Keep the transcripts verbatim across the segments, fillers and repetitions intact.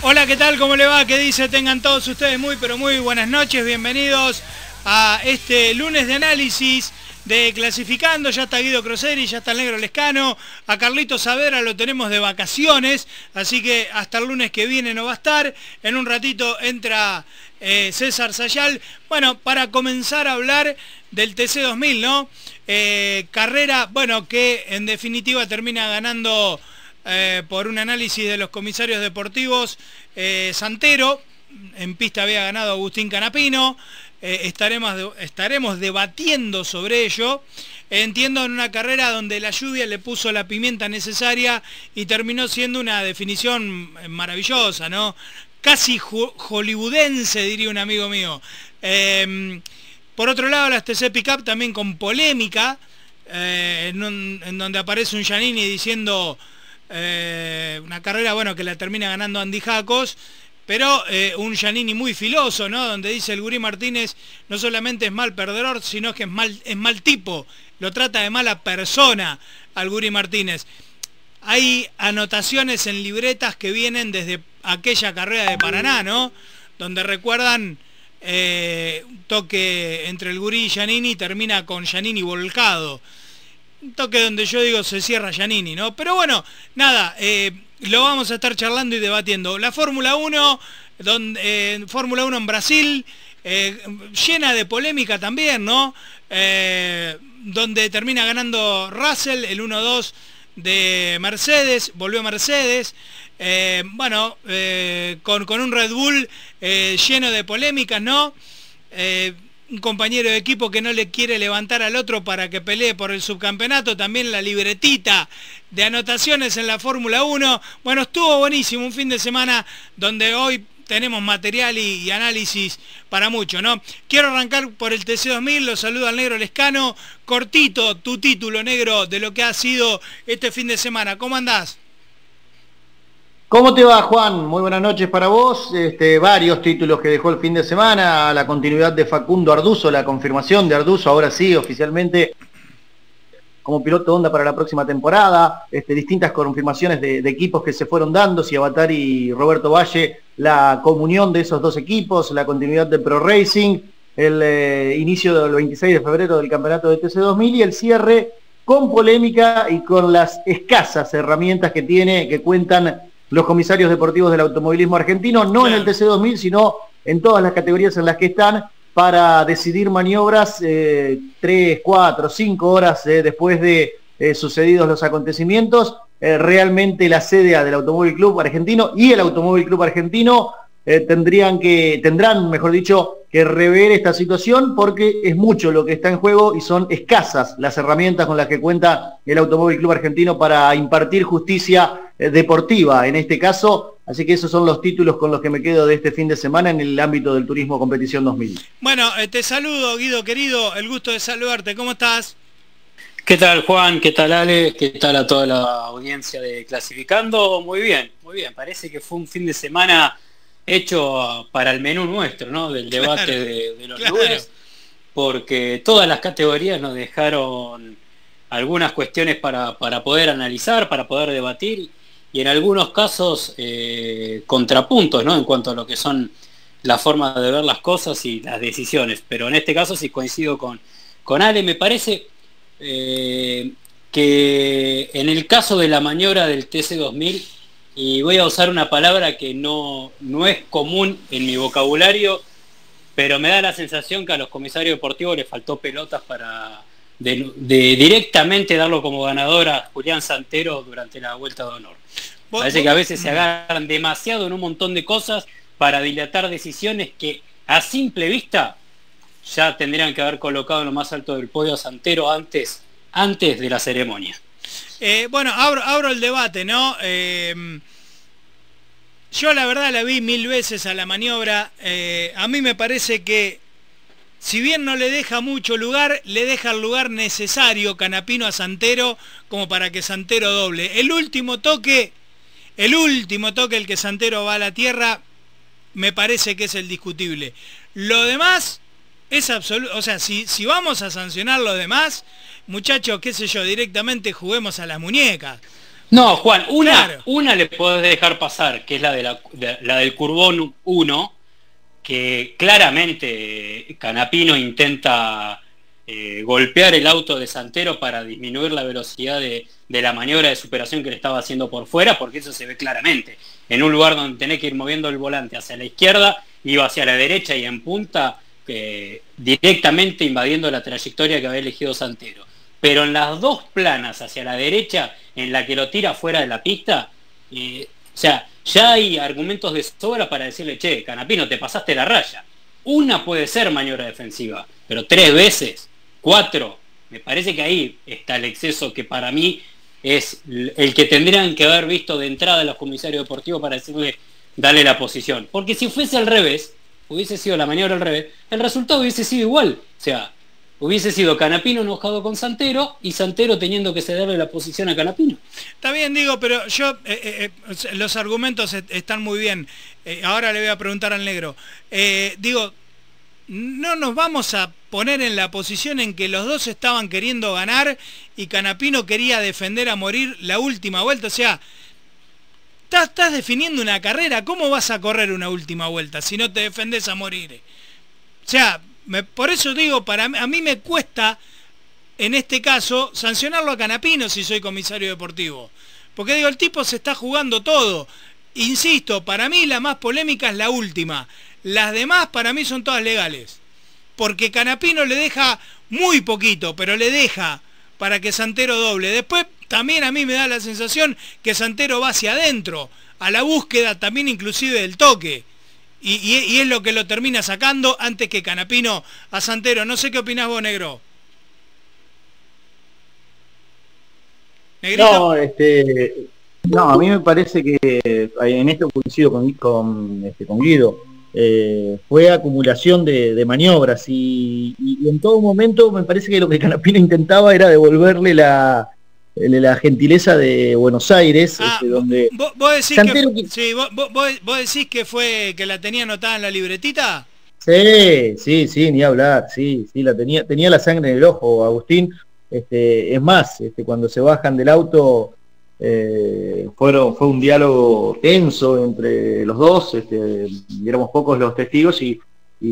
Hola, ¿qué tal? ¿Cómo le va? ¿Qué dice? Tengan todos ustedes muy, pero muy buenas noches. Bienvenidos a este lunes de análisis de Clasificando. Ya está Guido Croseri, ya está el Negro Lescano. A Carlito Saavedra lo tenemos de vacaciones, así que hasta el lunes que viene no va a estar. En un ratito entra eh, César Sayal. Bueno, para comenzar a hablar del T C dos mil, ¿no? Eh, carrera, bueno, que en definitiva termina ganando... Eh, por un análisis de los comisarios deportivos, eh, Santero, en pista había ganado Agustín Canapino, eh, estaremos, de, estaremos debatiendo sobre ello. Entiendo, en una carrera donde la lluvia le puso la pimienta necesaria y terminó siendo una definición maravillosa, ¿no? Casi hollywoodense, diría un amigo mío. Eh, por otro lado, las T C Pickup también con polémica, eh, en, un, en donde aparece un Giannini diciendo... Eh, una carrera, bueno, que la termina ganando Andy Jacos, pero eh, un Giannini muy filoso, ¿no? Donde dice el Gurí Martínez no solamente es mal perdedor, sino que es mal, es mal tipo, lo trata de mala persona al Gurí Martínez. Hay anotaciones en libretas que vienen desde aquella carrera de Paraná, ¿no? Donde recuerdan eh, un toque entre el Gurí y Giannini y termina con Giannini volcado. Un toque donde yo digo se cierra Giannini, ¿no? Pero bueno, nada, eh, lo vamos a estar charlando y debatiendo. La Fórmula uno, donde, eh, Fórmula uno en Brasil, eh, llena de polémica también, ¿no? Eh, donde termina ganando Russell, el uno dos de Mercedes, volvió Mercedes. Eh, bueno, eh, con, con un Red Bull eh, lleno de polémicas, ¿no? Eh, un compañero de equipo que no le quiere levantar al otro para que pelee por el subcampeonato, también la libretita de anotaciones en la Fórmula uno. Bueno, estuvo buenísimo, un fin de semana donde hoy tenemos material y, y análisis para mucho, ¿no? Quiero arrancar por el T C dos mil, lo saludo al Negro Lescano. Cortito tu título, Negro, de lo que ha sido este fin de semana. ¿Cómo andás? ¿Cómo te va, Juan? Muy buenas noches para vos. Este, varios títulos que dejó el fin de semana, la continuidad de Facundo Arduzo, la confirmación de Arduzo, ahora sí, oficialmente, como piloto Honda para la próxima temporada, este, distintas confirmaciones de, de equipos que se fueron dando, Avatar y Roberto Valle, la comunión de esos dos equipos, la continuidad de Pro Racing, el eh, inicio del veintiséis de febrero del campeonato de T C dos mil y el cierre con polémica y con las escasas herramientas que tiene, que cuentan los comisarios deportivos del automovilismo argentino, no en el T C dos mil, sino en todas las categorías en las que están, para decidir maniobras eh, tres, cuatro, cinco horas eh, después de eh, sucedidos los acontecimientos. Eh, realmente la sede del Automóvil Club Argentino y el Automóvil Club Argentino eh, tendrían que, tendrán, mejor dicho, que rever esta situación, porque es mucho lo que está en juego y son escasas las herramientas con las que cuenta el Automóvil Club Argentino para impartir justicia eh, deportiva en este caso. Así que esos son los títulos con los que me quedo de este fin de semana en el ámbito del turismo competición dos mil. Bueno, eh, te saludo, Guido querido, el gusto de saludarte. ¿Cómo estás? ¿Qué tal, Juan? ¿Qué tal, Ale? ¿Qué tal a toda la audiencia de Clasificando? Muy bien, muy bien. Parece que fue un fin de semana hecho para el menú nuestro, ¿no? Del debate claro, de, de los claro. lunes, porque todas las categorías nos dejaron algunas cuestiones para, para poder analizar, para poder debatir, y en algunos casos eh, contrapuntos, ¿no? En cuanto a lo que son la forma de ver las cosas y las decisiones. Pero en este caso sí coincido con, con Ale. Me parece eh, que en el caso de la maniobra del T C dos mil, y voy a usar una palabra que no, no es común en mi vocabulario, pero me da la sensación que a los comisarios deportivos les faltó pelotas para de, de directamente darlo como ganador a Julián Santero durante la vuelta de honor. Parece que a veces se agarran demasiado en un montón de cosas para dilatar decisiones que a simple vista ya tendrían que haber colocado en lo más alto del podio a Santero antes, antes de la ceremonia. Eh, bueno, abro, abro el debate, ¿no? Eh, yo la verdad la vi mil veces a la maniobra. Eh, a mí me parece que, si bien no le deja mucho lugar, le deja el lugar necesario Canapino a Santero como para que Santero doble. El último toque, el último toque, el que Santero va a la tierra, me parece que es el discutible. Lo demás es absoluto. O sea, si, si vamos a sancionar lo demás, muchachos, qué sé yo, directamente juguemos a las muñecas. No, Juan, una, Claro. una le podés dejar pasar, que es la, de la, de- la del Curbón uno, que claramente Canapino intenta eh, golpear el auto de Santero para disminuir la velocidad de, de la maniobra de superación que le estaba haciendo por fuera, porque eso se ve claramente. En un lugar donde tenés que ir moviendo el volante hacia la izquierda, iba hacia la derecha y en punta, eh, directamente invadiendo la trayectoria que había elegido Santero. Pero en las dos planas hacia la derecha, en la que lo tira fuera de la pista, eh, o sea, ya hay argumentos de sobra para decirle, che, Canapino, te pasaste la raya. Una puede ser maniobra defensiva, pero tres veces, cuatro, me parece que ahí está el exceso que para mí es el que tendrían que haber visto de entrada los comisarios deportivos para decirle, dale la posición. Porque si fuese al revés, hubiese sido la maniobra al revés, el resultado hubiese sido igual. O sea, hubiese sido Canapino enojado con Santero y Santero teniendo que cederle la posición a Canapino. Está bien, digo, pero yo, eh, eh, los argumentos est- están muy bien. Eh, ahora le voy a preguntar al negro. Eh, digo, no nos vamos a poner en la posición en que los dos estaban queriendo ganar y Canapino quería defender a morir la última vuelta. O sea, estás, estás definiendo una carrera. ¿Cómo vas a correr una última vuelta si no te defendés a morir? O sea, me, por eso digo, para mí- a mí me cuesta, en este caso, sancionarlo a Canapino si soy comisario deportivo. Porque digo, el tipo se está jugando todo. Insisto, para mí la más polémica es la última. Las demás para mí son todas legales. Porque Canapino le deja muy poquito, pero le deja para que Santero doble. Después también a mí me da la sensación que Santero va hacia adentro, a la búsqueda también inclusive del toque. Y, y- y es lo que lo termina sacando antes que Canapino a Santero. No sé qué opinás vos, negro. Negrito. No, este, no, a mí me parece que eh, en esto coincido con, con, este, con Guido. Eh, fue acumulación de, de maniobras y, y- y en todo momento me parece que lo que Canapino intentaba era devolverle la, la gentileza de Buenos Aires, Ah, este, donde vos, vos decís Santero que, qui- sí, vos, vos- vos- vos decís que fue que la tenía anotada en la libretita. Sí, sí, sí, ni hablar, sí, sí, la tenía, tenía la sangre en el ojo, Agustín. Este, es más, este, cuando se bajan del auto, eh, fueron, fue un diálogo tenso entre los dos, este, y éramos pocos los testigos y, y,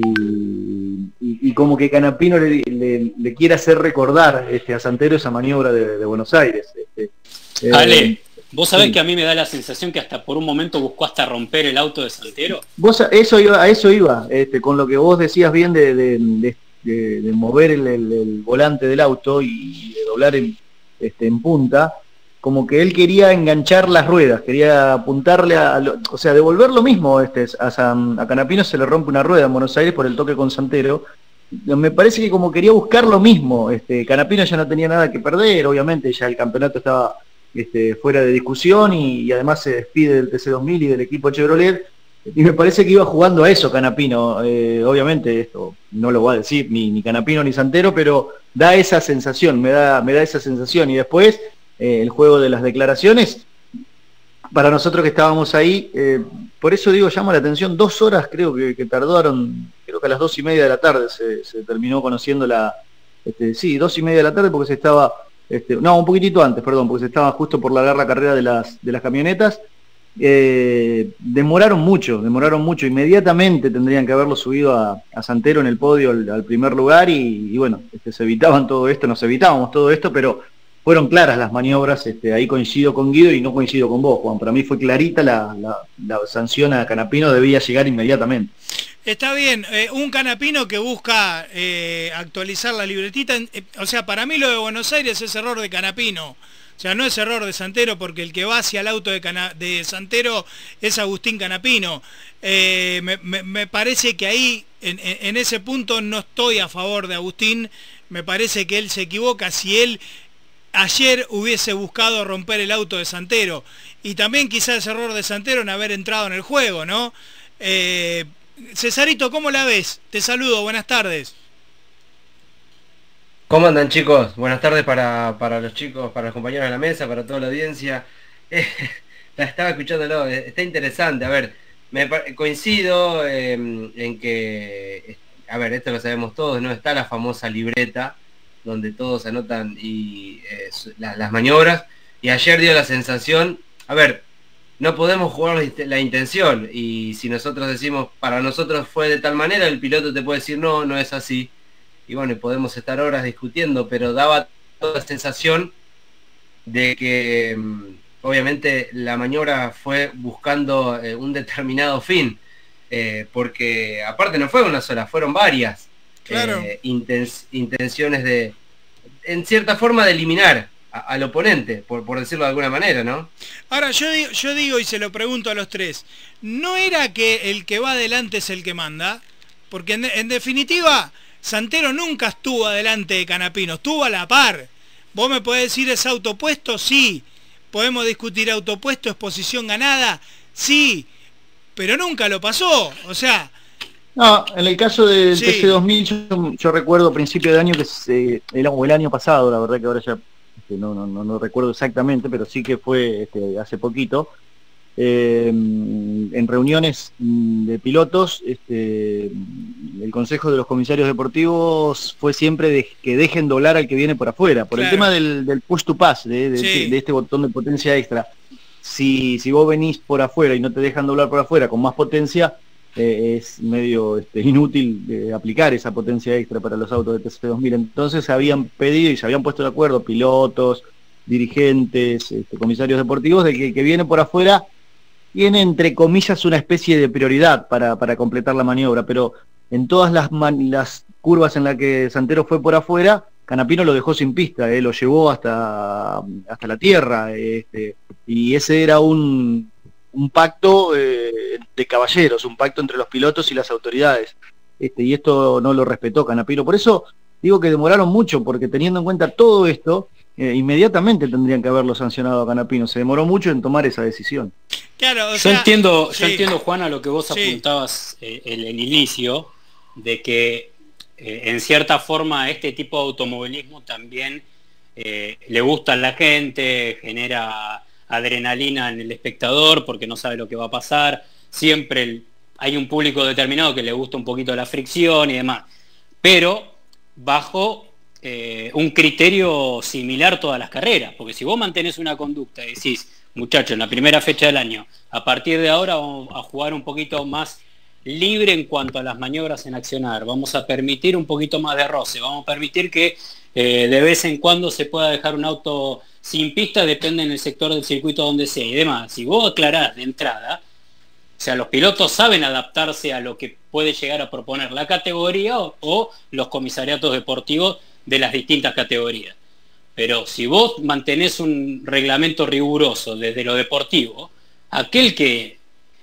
y- y como que Canapino le, le- le quiere hacer recordar este, a Santero esa maniobra de, de Buenos Aires. Este, eh, Ale, vos sabés sí. que a mí me da la sensación que hasta por un momento buscó hasta romper el auto de Santero. Vos a eso iba, a eso iba, este, con lo que vos decías bien de, de, de- de- de mover el, el- el volante del auto y de doblar en, este, en punta, como que él quería enganchar las ruedas, quería apuntarle a, a lo- o sea, devolver lo mismo, este, a, San- a Canapino se le rompe una rueda en Buenos Aires por el toque con Santero. Me parece que como quería buscar lo mismo, este, Canapino ya no tenía nada que perder, obviamente ya el campeonato estaba este, fuera de discusión y, y además se despide del T C dos mil y del equipo Chevrolet. Y me parece que iba jugando a eso Canapino. Eh, obviamente esto no lo va a decir ni, ni Canapino ni Santero, pero da esa sensación, me da, me da esa sensación. Y después eh, el juego de las declaraciones, para nosotros que estábamos ahí, eh, por eso digo, llama la atención, dos horas creo que, que tardaron, creo que a las dos y media de la tarde se, se terminó conociendo la, este, sí, dos y media de la tarde porque se estaba, este, no, un poquitito antes, perdón, porque se estaba justo por largar la carrera de las, de las camionetas. Eh, demoraron mucho, demoraron mucho, inmediatamente tendrían que haberlo subido a, a Santero en el podio al, al primer lugar y, y bueno, este, se evitaban todo esto, nos evitábamos todo esto, pero fueron claras las maniobras, este, ahí coincido con Guido y no coincido con vos, Juan, para mí fue clarita la, la, la sanción a Canapino, debía llegar inmediatamente. Está bien, eh, un Canapino que busca eh, actualizar la libretita, eh, o sea, para mí lo de Buenos Aires es error de Canapino. O sea, no es error de Santero porque el que va hacia el auto de, Cana de Santero es Agustín Canapino. Eh, me, me, me parece que ahí, en, en, en ese punto, no estoy a favor de Agustín. Me parece que él se equivoca si él ayer hubiese buscado romper el auto de Santero. Y también quizás es error de Santero en haber entrado en el juego, ¿no? Eh, Cesarito, ¿cómo la ves? Te saludo, buenas tardes. ¿Cómo andan, chicos? Buenas tardes para, para los chicos, para los compañeros de la mesa, para toda la audiencia. Eh, la estaba escuchándolo, eh, está interesante. A ver, me coincido eh, en que, a ver, esto lo sabemos todos, ¿no? Está la famosa libreta donde todos anotan y eh, la, las maniobras. y ayer dio la sensación, a ver, no podemos jugar la, la intención, y si nosotros decimos, para nosotros fue de tal manera, el piloto te puede decir, no, no es así, y bueno, podemos estar horas discutiendo, pero daba toda la sensación de que obviamente la maniobra fue buscando eh, un determinado fin, eh, porque aparte no fue una sola, fueron varias. Claro. eh, intens intenciones de, en cierta forma, de eliminar a, al oponente, por, por decirlo de alguna manera, ¿no? Ahora, yo digo, yo digo y se lo pregunto a los tres, ¿no era que el que va adelante es el que manda? Porque en, en definitiva, Santero nunca estuvo adelante de Canapino, estuvo a la par. ¿Vos me podés decir es autopuesto? Sí. ¿Podemos discutir autopuesto, es posición ganada? Sí. Pero nunca lo pasó, o sea... No, en el caso del sí. T C dos mil, yo, yo recuerdo a principio de año, que se, el, o el año pasado, la verdad que ahora ya este, no, no, no, no recuerdo exactamente, pero sí que fue este, hace poquito, eh, en reuniones de pilotos, este, el consejo de los comisarios deportivos fue siempre de que dejen doblar al que viene por afuera, por claro. el tema del, del push to pass, de, de, sí. de este botón de potencia extra. Si, si vos venís por afuera y no te dejan doblar por afuera con más potencia, Eh, es medio este, inútil eh, aplicar esa potencia extra para los autos de T C dos mil. Entonces se habían pedido y se habían puesto de acuerdo pilotos, dirigentes, este, comisarios deportivos, de que el que viene por afuera tiene entre comillas una especie de prioridad para, para completar la maniobra, pero en todas las, man las curvas en las que Santero fue por afuera, Canapino lo dejó sin pista, eh, lo llevó hasta, hasta la tierra, este, y ese era un un pacto eh, de caballeros, un pacto entre los pilotos y las autoridades, este, y esto no lo respetó Canapino. Por eso digo que demoraron mucho, porque teniendo en cuenta todo esto, eh, inmediatamente tendrían que haberlo sancionado a Canapino. Se demoró mucho en tomar esa decisión. Claro, o yo sea, entiendo, sí. yo entiendo, Juan, a lo que vos sí. apuntabas eh, en el inicio, de que eh, en cierta forma este tipo de automovilismo también eh, le gusta a la gente, genera adrenalina en el espectador porque no sabe lo que va a pasar, siempre el, hay un público determinado que le gusta un poquito la fricción y demás, pero bajo eh, un criterio similar todas las carreras, porque si vos mantenés una conducta y decís, muchachos, en la primera fecha del año, a partir de ahora vamos a jugar un poquito más libre en cuanto a las maniobras en accionar, vamos a permitir un poquito más de roce, vamos a permitir que eh, de vez en cuando se pueda dejar un auto sin pista, depende en el sector del circuito donde sea y demás. Si vos aclarás de entrada, o sea, los pilotos saben adaptarse a lo que puede llegar a proponer la categoría o, o los comisariatos deportivos de las distintas categorías. Pero si vos mantenés un reglamento riguroso desde lo deportivo, aquel que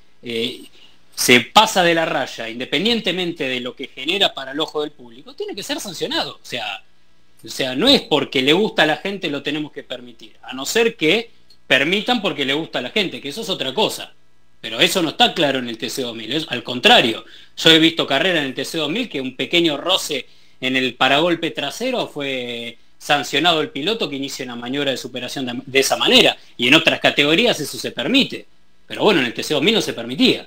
eh, se pasa de la raya, independientemente de lo que genera para el ojo del público, tiene que ser sancionado. O sea, O sea, no es porque le gusta a la gente lo tenemos que permitir, a no ser que permitan porque le gusta a la gente, que eso es otra cosa. Pero eso no está claro en el T C dos mil, es, al contrario. Yo he visto carreras en el T C dos mil que un pequeño roce en el paragolpe trasero fue sancionado el piloto que inicia una maniobra de superación de, de esa manera, y en otras categorías eso se permite. Pero bueno, en el T C dos mil no se permitía.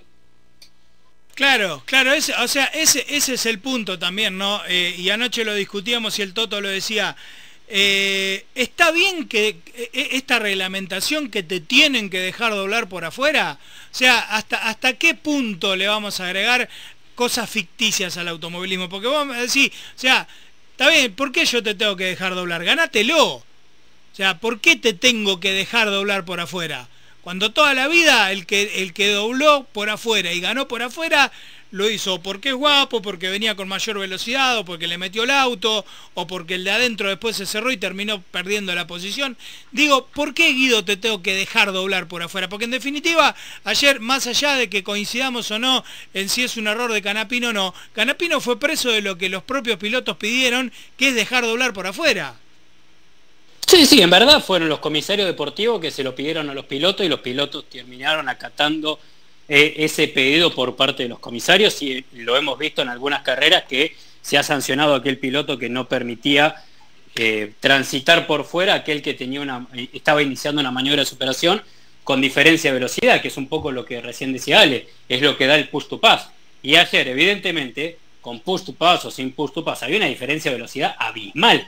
Claro, claro, ese, o sea, ese, ese es el punto también, ¿no? Eh, y anoche lo discutíamos y el Toto lo decía, eh, ¿está bien que eh, esta reglamentación que te tienen que dejar doblar por afuera? O sea, ¿hasta, hasta qué punto le vamos a agregar cosas ficticias al automovilismo? Porque vos me decís, o sea, está bien, ¿por qué yo te tengo que dejar doblar? Ganátelo. O sea, ¿por qué te tengo que dejar doblar por afuera? Cuando toda la vida el que, el que dobló por afuera y ganó por afuera, lo hizo porque es guapo, porque venía con mayor velocidad, o porque le metió el auto, o porque el de adentro después se cerró y terminó perdiendo la posición. Digo, ¿por qué, Guido, te tengo que dejar doblar por afuera? Porque en definitiva, ayer, más allá de que coincidamos o no en si es un error de Canapino o no, Canapino fue preso de lo que los propios pilotos pidieron, que es dejar doblar por afuera. Sí, sí, en verdad fueron los comisarios deportivos que se lo pidieron a los pilotos y los pilotos terminaron acatando eh, ese pedido por parte de los comisarios, y lo hemos visto en algunas carreras que se ha sancionado a aquel piloto que no permitía eh, transitar por fuera a aquel que tenía una, estaba iniciando una maniobra de superación con diferencia de velocidad, que es un poco lo que recién decía Ale, es lo que da el push to pass. Y ayer, evidentemente, con push to pass o sin push to pass, había una diferencia de velocidad abismal.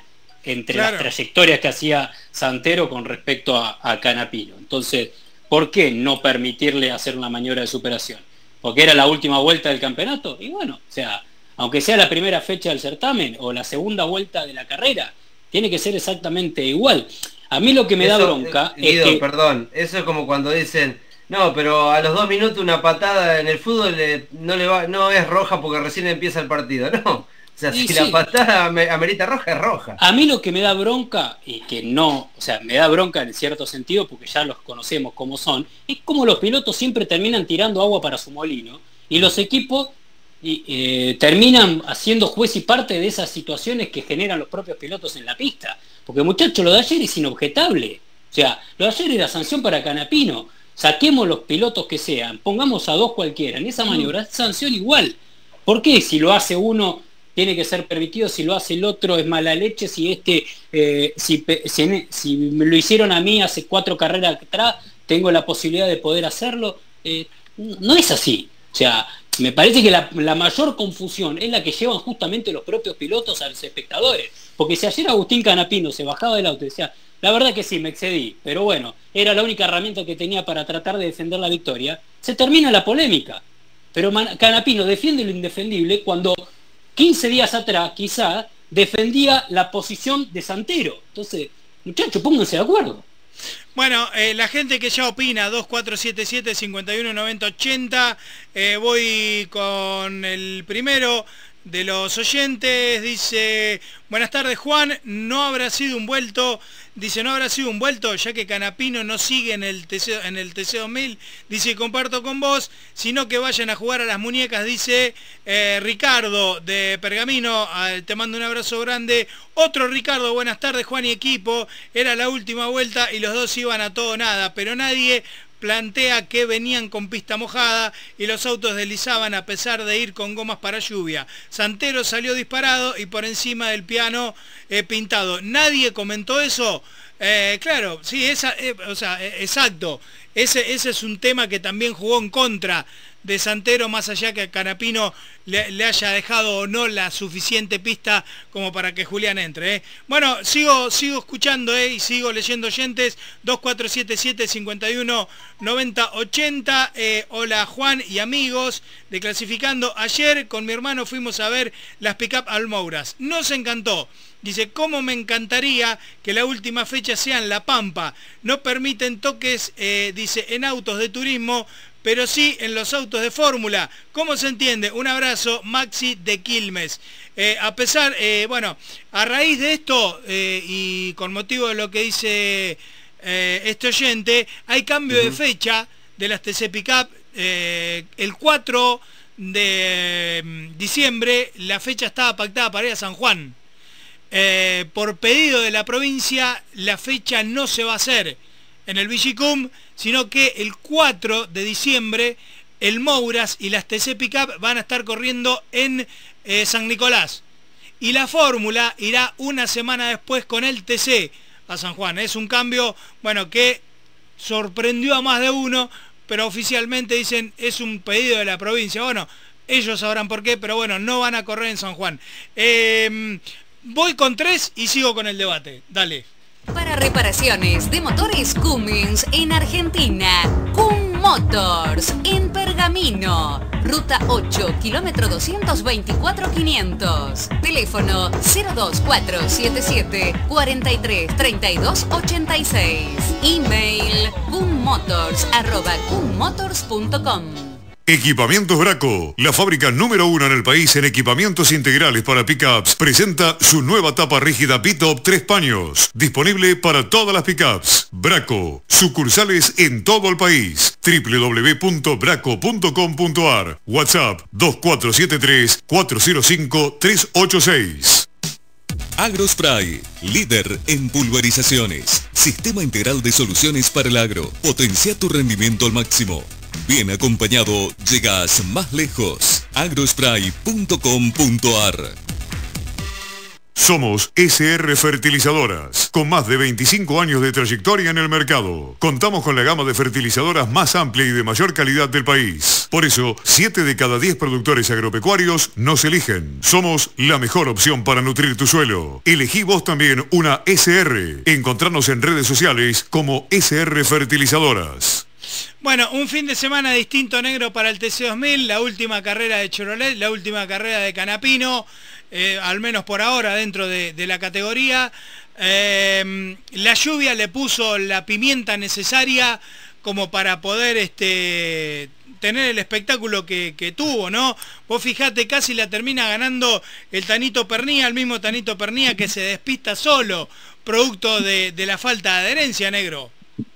entre claro. las trayectorias que hacía Santero con respecto a, a Canapino. Entonces, ¿por qué no permitirle hacer una maniobra de superación? Porque era la última vuelta del campeonato, y bueno, o sea, aunque sea la primera fecha del certamen o la segunda vuelta de la carrera, tiene que ser exactamente igual. A mí lo que me eso, da bronca eh, Guido, es que... perdón, eso es como cuando dicen, no, pero a los dos minutos una patada en el fútbol eh, no le va, no es roja porque recién empieza el partido, no. O sea, Y si sí. la patada amerita roja, es roja. A mí lo que me da bronca, y que no, o sea, me da bronca en cierto sentido, porque ya los conocemos como son, es como los pilotos siempre terminan tirando agua para su molino, y los equipos y, eh, terminan haciendo juez y parte de esas situaciones que generan los propios pilotos en la pista. Porque muchachos, lo de ayer es inobjetable. O sea, lo de ayer era sanción para Canapino. Saquemos los pilotos que sean, pongamos a dos cualquiera, en esa maniobra es sanción igual. ¿Por qué si lo hace uno tiene que ser permitido, si lo hace el otro es mala leche, si este eh, si, si, si me lo hicieron a mí hace cuatro carreras atrás, tengo la posibilidad de poder hacerlo? Eh, no es así. O sea, me parece que la, la mayor confusión es la que llevan justamente los propios pilotos a los espectadores. Porque si ayer Agustín Canapino se bajaba del auto y decía, la verdad que sí, me excedí, pero bueno, era la única herramienta que tenía para tratar de defender la victoria, se termina la polémica. Pero Canapino defiende lo indefendible cuando quince días atrás, quizá, defendía la posición de Santero. Entonces, muchachos, pónganse de acuerdo. Bueno, eh, la gente que ya opina, dos cuatro siete siete, cinco uno nueve cero ochenta, eh, voy con el primero de los oyentes, dice, buenas tardes Juan, no habrá sido un vuelto, dice, no habrá sido un vuelto, ya que Canapino no sigue en el T C, en el T C dos mil, dice, comparto con vos, sino que vayan a jugar a las muñecas, dice eh, Ricardo de Pergamino, eh, te mando un abrazo grande. Otro Ricardo, buenas tardes Juan y equipo, era la última vuelta y los dos iban a todo nada, pero nadie plantea que venían con pista mojada y los autos deslizaban a pesar de ir con gomas para lluvia. Santero salió disparado y por encima del piano eh, pintado. ¿Nadie comentó eso? Eh, claro, sí, esa, eh, o sea, eh, exacto. Ese, ese es un tema que también jugó en contra de Santero, más allá que a Canapino le, le haya dejado o no la suficiente pista como para que Julián entre. ¿eh? Bueno, sigo sigo escuchando ¿eh? y sigo leyendo oyentes. Dos cuatro siete siete, cinco uno nueve cero ochenta. Eh, hola Juan y amigos de Clasificando. Ayer con mi hermano fuimos a ver las pick-up Almouras. Nos encantó. Dice, ¿cómo me encantaría que la última fecha sea en La Pampa? No permiten toques, eh, dice, en autos de turismo, pero sí en los autos de fórmula. ¿Cómo se entiende? Un abrazo, Maxi de Quilmes. Eh, a pesar, eh, bueno, a raíz de esto, eh, y con motivo de lo que dice eh, este oyente, hay cambio uh-huh. de fecha de las T C Pickup. Eh, el cuatro de diciembre, la fecha estaba pactada para ir a San Juan. Eh, por pedido de la provincia, la fecha no se va a hacer en el Vigicum, sino que el cuatro de diciembre el Mouras y las T C Pickup van a estar corriendo en eh, San Nicolás. Y la fórmula irá una semana después con el T C a San Juan. Es un cambio, bueno, que sorprendió a más de uno, pero oficialmente dicen es un pedido de la provincia. Bueno, ellos sabrán por qué, pero bueno, no van a correr en San Juan. Eh, voy con tres y sigo con el debate. Dale. Para reparaciones de motores Cummins en Argentina, Cum Motors en Pergamino, ruta ocho, kilómetro doscientos veinticuatro quinientos. Teléfono cero dos cuatro siete siete, cuatro tres, tres dos ocho seis. Email cummotors arroba cummotors punto com. Equipamientos Braco, la fábrica número uno en el país en equipamientos integrales para pickups, presenta su nueva tapa rígida B-Top tres paños, disponible para todas las pickups. Braco, sucursales en todo el país. doble u doble u doble u punto braco punto com punto a r. WhatsApp dos cuatro siete tres, cuatro cero cinco, tres ocho seis. Agrospray, líder en pulverizaciones. Sistema integral de soluciones para el agro. Potencia tu rendimiento al máximo. Bien acompañado, llegas más lejos. agrospray punto com punto a r. Somos S R Fertilizadoras, con más de veinticinco años de trayectoria en el mercado. Contamos con la gama de fertilizadoras más amplia y de mayor calidad del país. Por eso, siete de cada diez productores agropecuarios nos eligen. Somos la mejor opción para nutrir tu suelo. Elegí vos también una S R. Encontranos en redes sociales como S R Fertilizadoras. Bueno, un fin de semana distinto, negro, para el T C dos mil, la última carrera de Chevrolet, la última carrera de Canapino, eh, al menos por ahora dentro de, de la categoría. Eh, la lluvia le puso la pimienta necesaria como para poder este, tener el espectáculo que, que tuvo, ¿no? Vos fijate, casi la termina ganando el Tanito Pernía, el mismo Tanito Pernía que se despista solo, producto de, de la falta de adherencia, negro.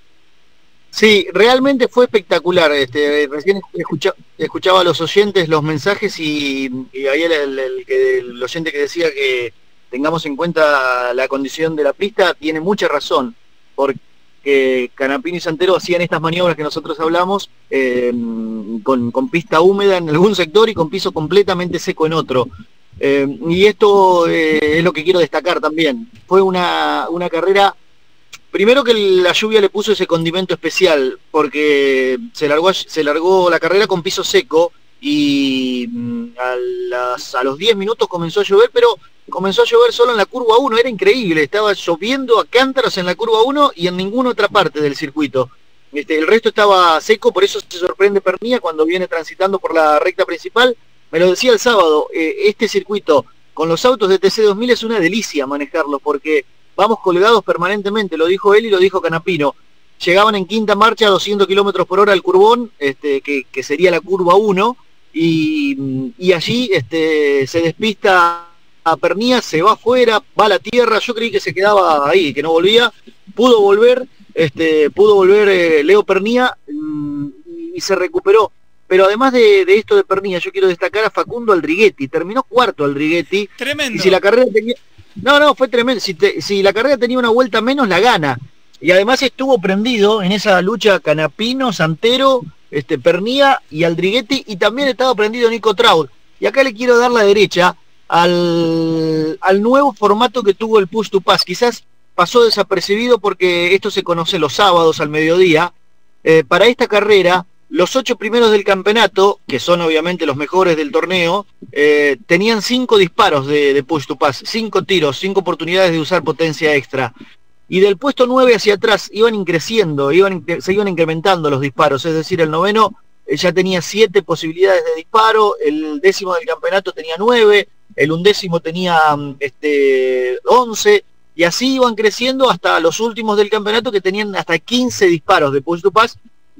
Sí, realmente fue espectacular. Este, recién escucha, escuchaba a los oyentes los mensajes y, y ahí el, el, el, el oyente que decía que tengamos en cuenta la condición de la pista tiene mucha razón, porque Canapino y Santero hacían estas maniobras que nosotros hablamos eh, con, con pista húmeda en algún sector y con piso completamente seco en otro. Eh, y esto eh, es lo que quiero destacar también. Fue una, una carrera... Primero que la lluvia le puso ese condimento especial, porque se largó, se largó la carrera con piso seco y a, las, a los diez minutos comenzó a llover, pero comenzó a llover solo en la curva uno, era increíble, estaba lloviendo a cántaros en la curva uno y en ninguna otra parte del circuito. Este, el resto estaba seco, por eso se sorprende Pernía cuando viene transitando por la recta principal. Me lo decía el sábado, eh, este circuito con los autos de T C dos mil es una delicia manejarlo, porque vamos colgados permanentemente, lo dijo él y lo dijo Canapino. Llegaban en quinta marcha a doscientos kilómetros por hora al curbón, este, que, que sería la curva uno, y, y allí este, se despista a Pernía, se va afuera, va a la tierra. Yo creí que se quedaba ahí, que no volvía. Pudo volver, este, pudo volver eh, Leo Pernía y, y se recuperó. Pero además de, de esto de Pernía, yo quiero destacar a Facundo Aldriguetti. Terminó cuarto Aldriguetti. Tremendo. Y si la carrera tenía... No, no, fue tremendo. Si, te, si la carrera tenía una vuelta menos, la gana. Y además estuvo prendido en esa lucha Canapino, Santero, este, Pernía y Aldriguetti, y también estaba prendido Nico Traut. Y acá le quiero dar la derecha al, al nuevo formato que tuvo el Push to Pass. Quizás pasó desapercibido porque esto se conoce los sábados al mediodía. Eh, para esta carrera, los ocho primeros del campeonato, que son obviamente los mejores del torneo, eh, tenían cinco disparos de, de push to pass, cinco tiros, cinco oportunidades de usar potencia extra. Y del puesto nueve hacia atrás iban increciendo, iban, se iban incrementando los disparos, es decir, el noveno eh, ya tenía siete posibilidades de disparo, el décimo del campeonato tenía nueve, el undécimo tenía este, once, y así iban creciendo hasta los últimos del campeonato que tenían hasta quince disparos de push to pass.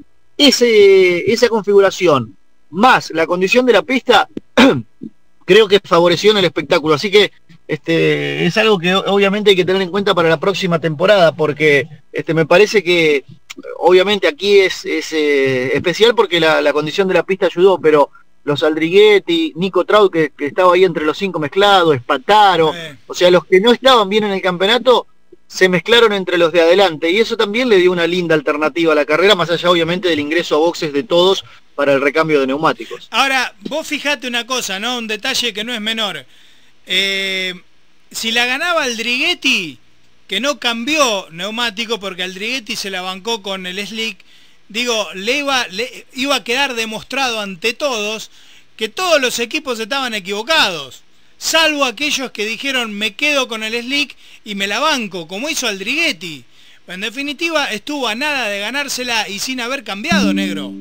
Ese, esa configuración más la condición de la pista creo que favoreció en el espectáculo, así que este, es algo que obviamente hay que tener en cuenta para la próxima temporada, porque este, me parece que obviamente aquí es, es eh, especial porque la, la condición de la pista ayudó, pero los Aldriguetti, Nico Traut que, que estaba ahí entre los cinco mezclados, Espataro, eh. o sea, los que no estaban bien en el campeonato se mezclaron entre los de adelante, y eso también le dio una linda alternativa a la carrera, más allá obviamente del ingreso a boxes de todos para el recambio de neumáticos. Ahora, vos fijate una cosa, ¿no? Un detalle que no es menor. Eh, si la ganaba Aldriguetti, que no cambió neumático porque Aldriguetti se la bancó con el slick, digo, le iba, le iba a quedar demostrado ante todos que todos los equipos estaban equivocados, salvo aquellos que dijeron me quedo con el slick y me la banco, como hizo Aldriguetti. En definitiva, estuvo a nada de ganársela y sin haber cambiado, negro.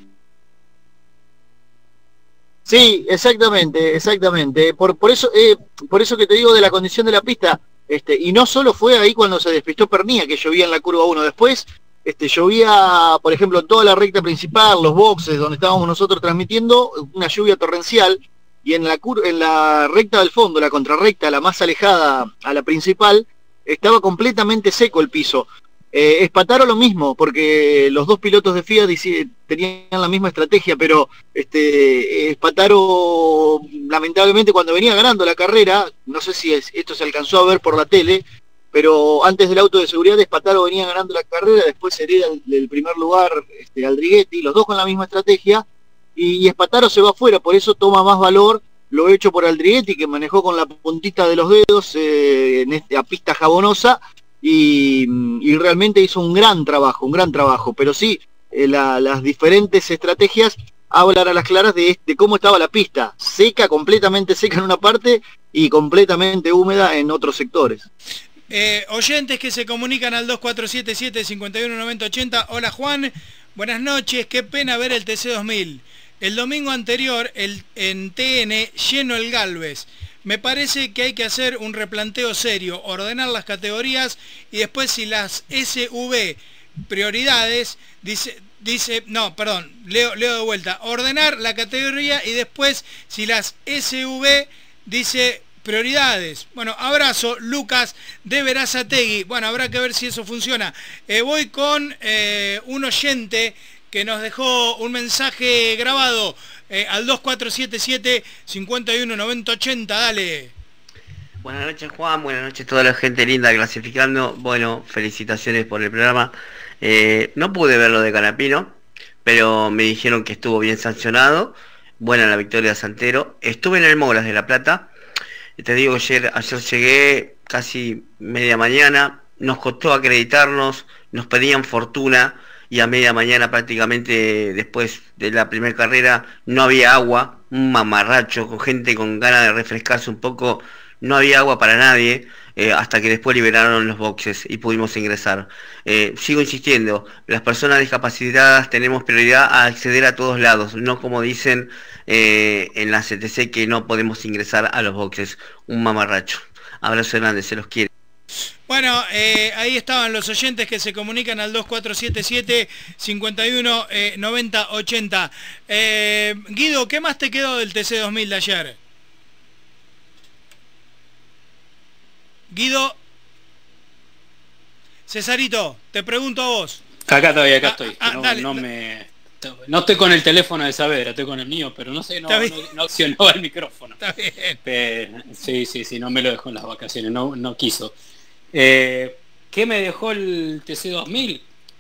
Sí, exactamente, exactamente. Por, por eso eh, por eso que te digo de la condición de la pista, este, y no solo fue ahí cuando se despistó Pernía, que llovía en la curva uno, después este, llovía, por ejemplo, en toda la recta principal, los boxes donde estábamos nosotros transmitiendo, una lluvia torrencial, y en la, en la recta del fondo, la contrarrecta, la más alejada a la principal, estaba completamente seco el piso. Eh, Espataro lo mismo, porque los dos pilotos de Fiat tenían la misma estrategia, pero este, Espataro, lamentablemente, cuando venía ganando la carrera, no sé si es, esto se alcanzó a ver por la tele, pero antes del auto de seguridad, Espataro venía ganando la carrera, después hereda el, el primer lugar este, Aldriguetti, los dos con la misma estrategia, y, y Espataro se va afuera, por eso toma más valor lo hecho por Aldrietti, que manejó con la puntita de los dedos eh, en esta pista jabonosa, y, y realmente hizo un gran trabajo, un gran trabajo, pero sí, eh, la, las diferentes estrategias hablan a las claras de, de cómo estaba la pista, seca, completamente seca en una parte y completamente húmeda en otros sectores. Eh, oyentes que se comunican al dos cuatro siete siete, cinco uno nueve cero ocho cero. Hola Juan, buenas noches, qué pena ver el T C dos mil. El domingo anterior el, en T N lleno el Galvez. Me parece que hay que hacer un replanteo serio, ordenar las categorías y después si las S V prioridades, dice, dice no, perdón, leo, leo de vuelta, ordenar la categoría y después si las S V dice prioridades. Bueno, abrazo, Lucas de Berazategui. Bueno, habrá que ver si eso funciona. Eh, voy con eh, un oyente que nos dejó un mensaje grabado eh, al dos cuatro siete siete, cinco uno nueve cero ocho cero. Dale. Buenas noches Juan, buenas noches toda la gente linda clasificando. Bueno, felicitaciones por el programa. Eh, no pude ver lo de Canapino, pero me dijeron que estuvo bien sancionado. Buena la victoria de Santero. Estuve en el Molas de La Plata. Te digo, ayer, ayer llegué casi media mañana. Nos costó acreditarnos, nos pedían fortuna. Y a media mañana prácticamente después de la primera carrera no había agua, un mamarracho con gente con ganas de refrescarse un poco, no había agua para nadie, eh, hasta que después liberaron los boxes y pudimos ingresar. Eh, sigo insistiendo, las personas discapacitadas tenemos prioridad a acceder a todos lados, no como dicen eh, en la C T C que no podemos ingresar a los boxes, un mamarracho. Abrazo grande, se los quiere. Bueno, eh, ahí estaban los oyentes que se comunican al dos cuatro siete siete, cinco uno nueve cero ocho cero. Eh, Guido, ¿qué más te quedó del T C dos mil de ayer? Guido. Cesarito, te pregunto a vos. Acá estoy, acá estoy. Ah, ah, no, dale, no, dale. me, no estoy con el teléfono de Saavedra, estoy con el mío, pero no sé, no, no, no accionó el micrófono. Está bien. Pero, sí, sí, sí, no me lo dejó en las vacaciones, no, no quiso. Eh, ¿Qué me dejó el T C dos mil?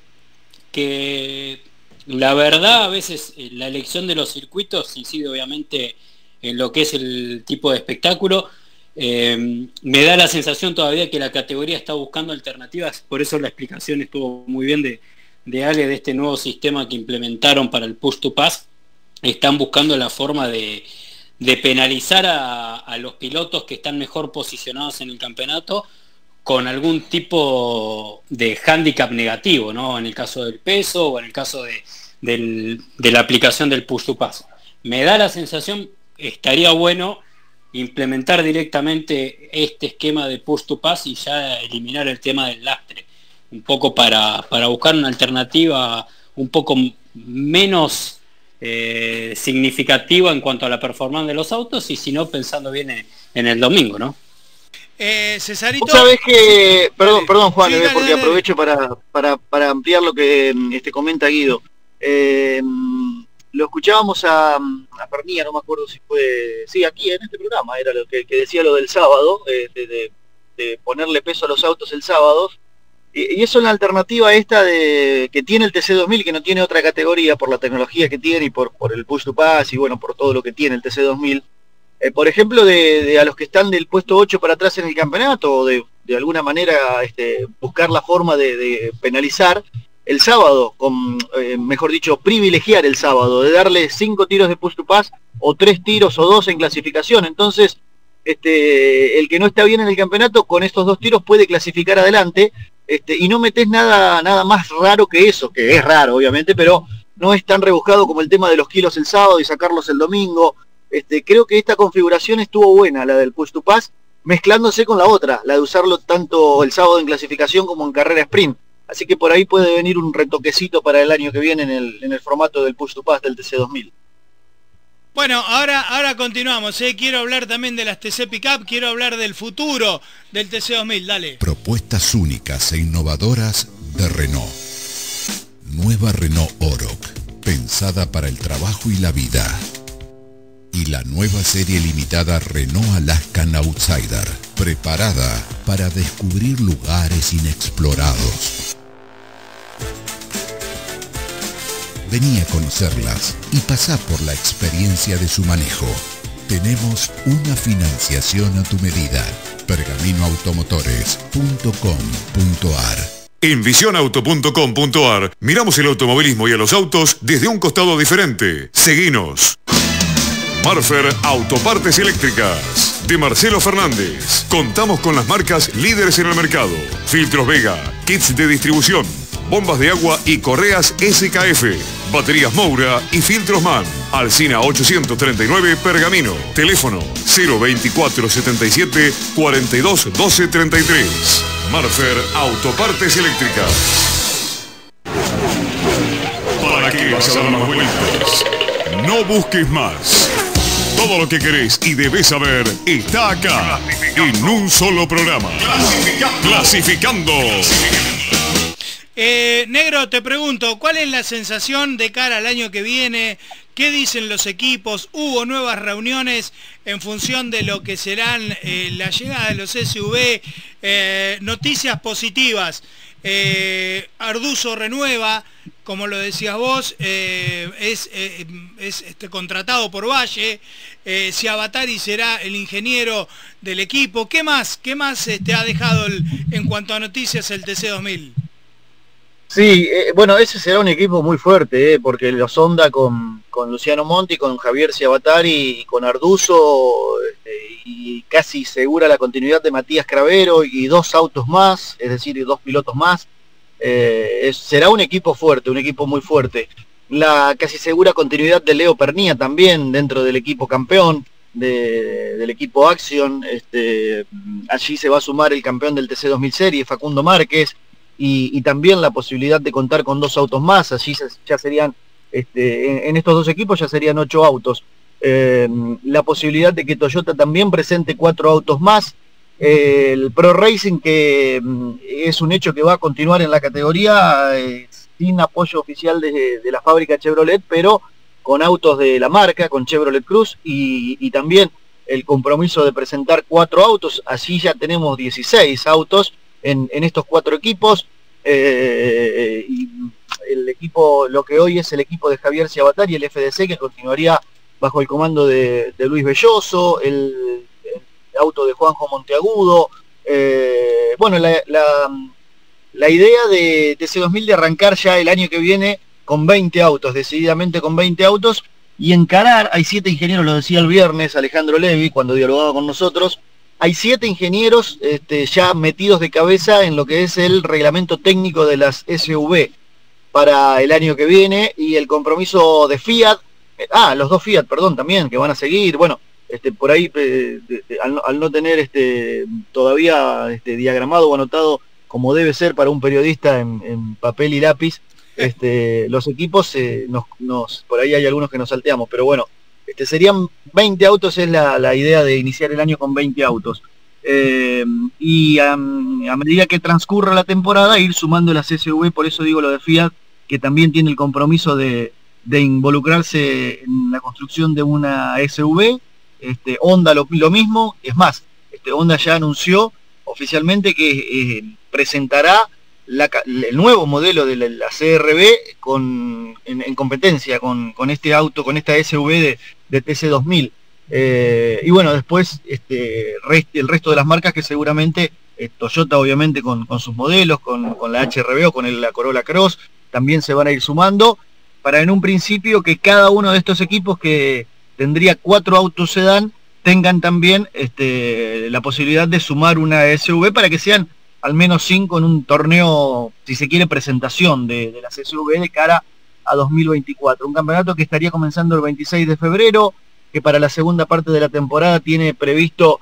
Que la verdad a veces la elección de los circuitos incide obviamente en lo que es el tipo de espectáculo. Eh, me da la sensación todavía que la categoría está buscando alternativas, por eso la explicación estuvo muy bien de, de Ale de este nuevo sistema que implementaron para el push to pass. Están buscando la forma de, de penalizar a, a los pilotos que están mejor posicionados en el campeonato con algún tipo de hándicap negativo, ¿no? En el caso del peso o en el caso de, del, de la aplicación del push to pass. Me da la sensación, estaría bueno implementar directamente este esquema de push to pass y ya eliminar el tema del lastre, un poco para, para buscar una alternativa un poco menos eh, significativa en cuanto a la performance de los autos, y si no, pensando bien en, en el domingo, ¿no? Eh, Cesarito. Vos sabés que, perdón, dale. perdón Juan, Sí, eh, dale, porque dale. aprovecho para, para, para ampliar lo que este, comenta Guido. Eh, lo escuchábamos a, a Pernilla, no me acuerdo si fue, sí, aquí en este programa, era lo que, que decía lo del sábado, eh, de, de, de ponerle peso a los autos el sábado, y, y eso es la alternativa esta de que tiene el T C dos mil, que no tiene otra categoría por la tecnología que tiene y por, por el push to pass y bueno, por todo lo que tiene el T C dos mil. Eh, por ejemplo, de, de a los que están del puesto ocho para atrás en el campeonato, o de, de alguna manera este, buscar la forma de, de penalizar el sábado, con, eh, mejor dicho, privilegiar el sábado, de darle cinco tiros de push to pass, o tres tiros o dos en clasificación. Entonces, este, el que no está bien en el campeonato, con estos dos tiros puede clasificar adelante, este, y no metés nada, nada más raro que eso, que es raro, obviamente, pero no es tan rebuscado como el tema de los kilos el sábado y sacarlos el domingo. Este, creo que esta configuración estuvo buena, la del push to pass, mezclándose con la otra, la de usarlo tanto el sábado en clasificación como en carrera sprint. Así que por ahí puede venir un retoquecito para el año que viene en el, en el formato del push to pass del T C dos mil. Bueno, ahora, ahora continuamos, ¿eh? Quiero hablar también de las T C Pickup, quiero hablar del futuro del T C dos mil, dale. Propuestas únicas e innovadoras de Renault. Nueva Renault Oroch, pensada para el trabajo y la vida. Y la nueva serie limitada Renault Alaskan Outsider, preparada para descubrir lugares inexplorados. Vení a conocerlas y pasá por la experiencia de su manejo. Tenemos una financiación a tu medida. pergamino automotores punto com punto ar. En visión auto punto com punto ar miramos el automovilismo y a los autos desde un costado diferente. Seguinos. Marfer Autopartes Eléctricas, de Marcelo Fernández. Contamos con las marcas líderes en el mercado. Filtros Vega, kits de distribución, bombas de agua y correas S K F, baterías Moura y filtros MAN. Alsina ochocientos treinta y nueve Pergamino. Teléfono cero veinticuatro setenta y siete cuarenta y dos doce treinta y tres. Marfer Autopartes Eléctricas. ¿Para qué vas a dar más vueltas? No busques más. Todo lo que querés y debés saber está acá, en un solo programa. Clasificando. Clasificando. Eh, Negro, te pregunto, ¿cuál es la sensación de cara al año que viene? ¿Qué dicen los equipos? ¿Hubo nuevas reuniones en función de lo que serán eh, la llegada de los S U V? Eh, noticias positivas. Eh, Arduzo renueva, como lo decías vos, eh, es, eh, es este, contratado por Valle. Eh, Ciabatari será el ingeniero del equipo. ¿Qué más, qué más este, ha dejado el, en cuanto a noticias el T C dos mil? Sí, eh, bueno, ese será un equipo muy fuerte, eh, porque los Honda con, con Luciano Monti, con Javier Ciabatari y con Arduzo, eh, y casi segura la continuidad de Matías Cravero y dos autos más, es decir, dos pilotos más. Eh, es, será un equipo fuerte, un equipo muy fuerte. La casi segura continuidad de Leo Pernía también dentro del equipo campeón, de, del equipo Action. Este, allí se va a sumar el campeón del T C dos mil Serie, Facundo Márquez. Y, y también la posibilidad de contar con dos autos más, allí ya serían, este, en, en estos dos equipos ya serían ocho autos. Eh, la posibilidad de que Toyota también presente cuatro autos más. Eh, el Pro Racing, que mm, es un hecho que va a continuar en la categoría, eh, sin apoyo oficial de, de la fábrica Chevrolet, pero con autos de la marca, con Chevrolet Cruz, y, y también el compromiso de presentar cuatro autos. Allí ya tenemos dieciséis autos En, en estos cuatro equipos, eh, y el equipo, lo que hoy es el equipo de Javier Ciabatari, el F D C, que continuaría bajo el comando de, de Luis Belloso, el, el auto de Juanjo Monteagudo. Eh, bueno, la, la, la idea de T C dos mil de arrancar ya el año que viene con veinte autos, decididamente con veinte autos, y encarar, hay siete ingenieros, lo decía el viernes Alejandro Levi cuando dialogaba con nosotros, hay siete ingenieros este, ya metidos de cabeza en lo que es el reglamento técnico de las S U V para el año que viene, y el compromiso de Fiat, ah, los dos Fiat, perdón, también, que van a seguir. Bueno, este, por ahí, eh, de, de, al, no, al no tener este, todavía este, diagramado o anotado como debe ser para un periodista en, en papel y lápiz, este, los equipos, eh, nos, nos, por ahí hay algunos que nos salteamos, pero bueno, Este, serían veinte autos, es la, la idea de iniciar el año con veinte autos. Eh, y um, a medida que transcurra la temporada, ir sumando las S U V, por eso digo lo de Fiat, que también tiene el compromiso de, de involucrarse en la construcción de una S U V. Este, Honda lo, lo mismo, es más, este, Honda ya anunció oficialmente que eh, presentará la, el nuevo modelo de la, la C R V con, en, en competencia con, con este auto, con esta S U V de, de T C dos mil. Eh, y bueno, después este, rest, el resto de las marcas que seguramente, eh, Toyota obviamente con, con sus modelos, con, con la H R V o con el, la Corolla Cross, también se van a ir sumando, para en un principio que cada uno de estos equipos, que tendría cuatro autos sedán, tengan también este, la posibilidad de sumar una S U V, para que sean al menos cinco en un torneo, si se quiere, presentación de, de las S U V de cara a dos mil veinticuatro. Un campeonato que estaría comenzando el veintiséis de febrero, que para la segunda parte de la temporada tiene previsto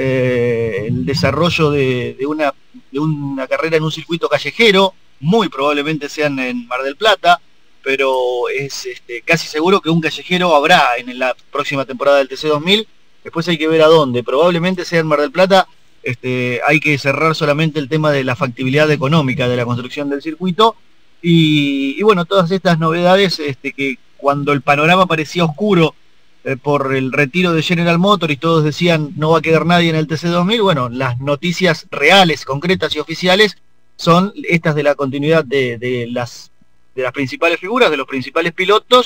eh, el desarrollo de, de, una, de una carrera en un circuito callejero, muy probablemente sean en Mar del Plata, pero es este, casi seguro que un callejero habrá en la próxima temporada del T C dos mil, después hay que ver a dónde, probablemente sea en Mar del Plata. Este, hay que cerrar solamente el tema de la factibilidad económica de la construcción del circuito, y, y bueno, todas estas novedades este, que cuando el panorama parecía oscuro eh, por el retiro de General Motors y todos decían no va a quedar nadie en el T C dos mil, bueno, las noticias reales, concretas y oficiales son estas de la continuidad de, de, las, de las principales figuras, de los principales pilotos,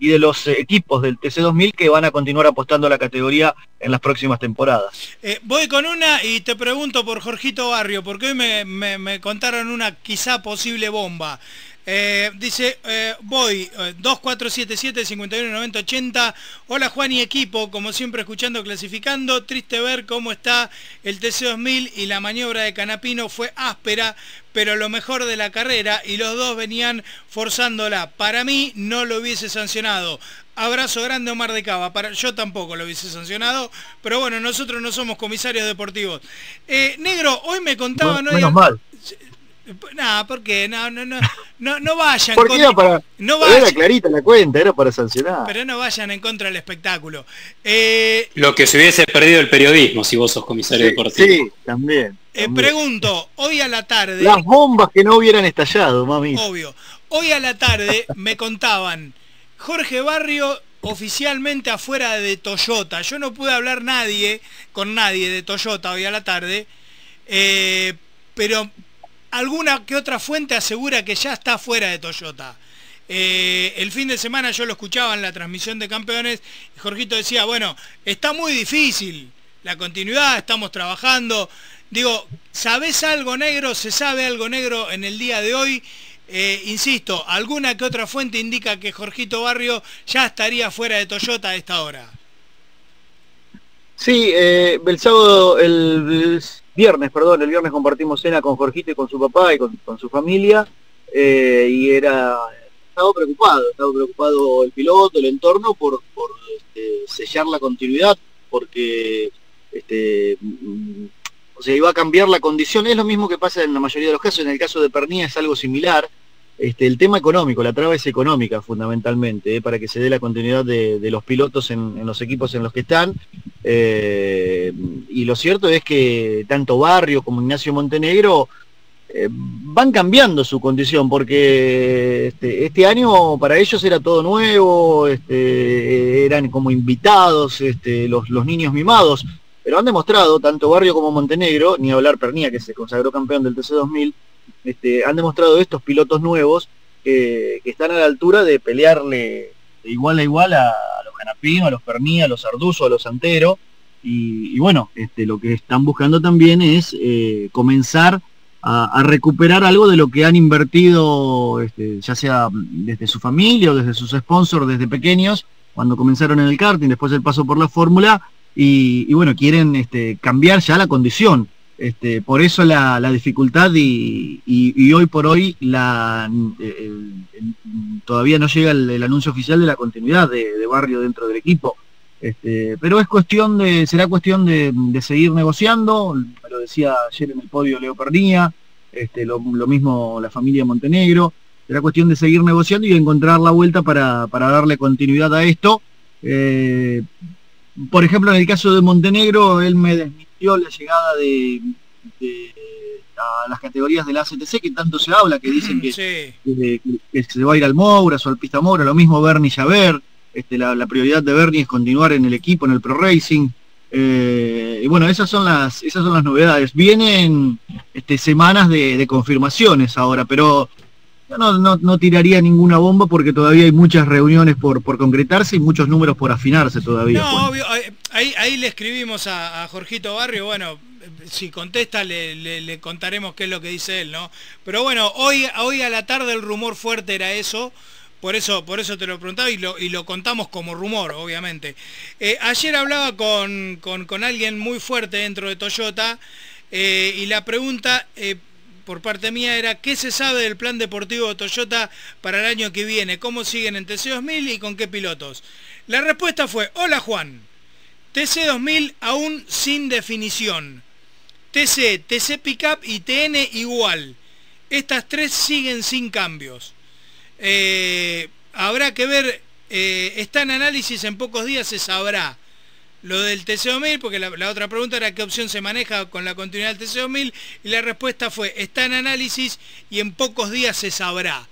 y de los eh, equipos del T C dos mil que van a continuar apostando a la categoría en las próximas temporadas. Eh, voy con una y te pregunto por Jorgito Barrio, porque hoy me, me, me contaron una quizá posible bomba. Eh, dice, eh, voy, eh, dos cuatro siete siete, cinco uno nueve cero ochenta. Hola Juan y equipo, como siempre escuchando Clasificando. Triste ver cómo está el T C dos mil y la maniobra de Canapino fue áspera, pero lo mejor de la carrera, y los dos venían forzándola. Para mí no lo hubiese sancionado. Abrazo grande, Omar de Cava. Para, yo tampoco lo hubiese sancionado, pero bueno, nosotros no somos comisarios deportivos. Eh, Negro, hoy me contaban... Menos hoy, mal. Nada, ¿por qué? No, no, no, no, no vayan. Porque era para, no vayan, era clarita la cuenta, era para sancionar. Pero no vayan en contra del espectáculo. Eh, Lo que se hubiese perdido el periodismo si vos sos comisario sí, deportivo. Sí, también. Eh, también. Pregunto, hoy a la tarde... Las bombas que no hubieran estallado, mami. Obvio. Hoy a la tarde me contaban, Jorge Barrio oficialmente afuera de Toyota. Yo no pude hablar nadie con nadie de Toyota hoy a la tarde, eh, pero... alguna que otra fuente asegura que ya está fuera de Toyota. Eh, el fin de semana yo lo escuchaba en la transmisión de Campeones y Jorgito decía, bueno, está muy difícil la continuidad, estamos trabajando. Digo, ¿sabés algo, Negro? ¿Se sabe algo, Negro, en el día de hoy? Eh, insisto, alguna que otra fuente indica que Jorgito Barrio ya estaría fuera de Toyota a esta hora. Sí, eh, el sábado, el... viernes, perdón, el viernes compartimos cena con Jorgito y con su papá y con, con su familia, eh, y era, estaba preocupado, estaba preocupado el piloto, el entorno, por, por este, sellar la continuidad, porque este, o sea, iba a cambiar la condición. Es lo mismo que pasa en la mayoría de los casos. En el caso de Pernía es algo similar. Este, el tema económico, la traba es económica fundamentalmente, eh, para que se dé la continuidad de, de los pilotos en, en los equipos en los que están, eh, y lo cierto es que tanto Barrio como Ignacio Montenegro eh, van cambiando su condición, porque este, este año para ellos era todo nuevo, este, eran como invitados, este, los, los niños mimados, pero han demostrado, tanto Barrio como Montenegro, ni hablar Pernía, que se consagró campeón del T C dos mil, Este, han demostrado estos pilotos nuevos eh, que están a la altura de pelearle de igual a igual a, a los Canapino, a los Pernía, a los Arduzo, a los Santero, y, y bueno, este, lo que están buscando también es eh, comenzar a, a recuperar algo de lo que han invertido, este, ya sea desde su familia o desde sus sponsors desde pequeños, cuando comenzaron en el karting, después el paso por la fórmula, y, y bueno, quieren este, cambiar ya la condición. Este, por eso la, la dificultad y, y, y hoy por hoy la, eh, eh, todavía no llega el, el anuncio oficial de la continuidad de, de Barrio dentro del equipo. Este, pero es cuestión de, será cuestión de, de seguir negociando, me lo decía ayer en el podio Leo Pernía, este, lo, lo mismo la familia Montenegro, será cuestión de seguir negociando y encontrar la vuelta para, para darle continuidad a esto. Eh, por ejemplo, en el caso de Montenegro, él me desmintió la llegada de, de a las categorías de la A C T C, que tanto se habla, que dicen que, sí. que, que se va a ir al Mouras o al Pista Moura, lo mismo Bernie Javert. Este, la, la prioridad de Bernie es continuar en el equipo, en el Pro Racing, eh, y bueno, esas son las esas son las novedades. Vienen este, semanas de, de confirmaciones ahora, pero yo no, no, no tiraría ninguna bomba porque todavía hay muchas reuniones por, por concretarse y muchos números por afinarse todavía. No, Juan. obvio, ahí, ahí le escribimos a, a Jorgito Barrio, bueno, si contesta le, le, le contaremos qué es lo que dice él, ¿no? Pero bueno, hoy, hoy a la tarde el rumor fuerte era eso. Por eso, por eso te lo preguntaba y lo, y lo contamos como rumor, obviamente. Eh, ayer hablaba con, con, con alguien muy fuerte dentro de Toyota eh, y la pregunta eh, por parte mía era ¿qué se sabe del plan deportivo de Toyota para el año que viene? ¿Cómo siguen en T C dos mil y con qué pilotos? La respuesta fue, hola Juan, T C dos mil aún sin definición. T C, T C Pickup y T N igual. Estas tres siguen sin cambios. Eh, habrá que ver, eh, está en análisis, en pocos días se sabrá lo del T C dos mil, porque la, la otra pregunta era qué opción se maneja con la continuidad del T C dos mil, y la respuesta fue, está en análisis y en pocos días se sabrá.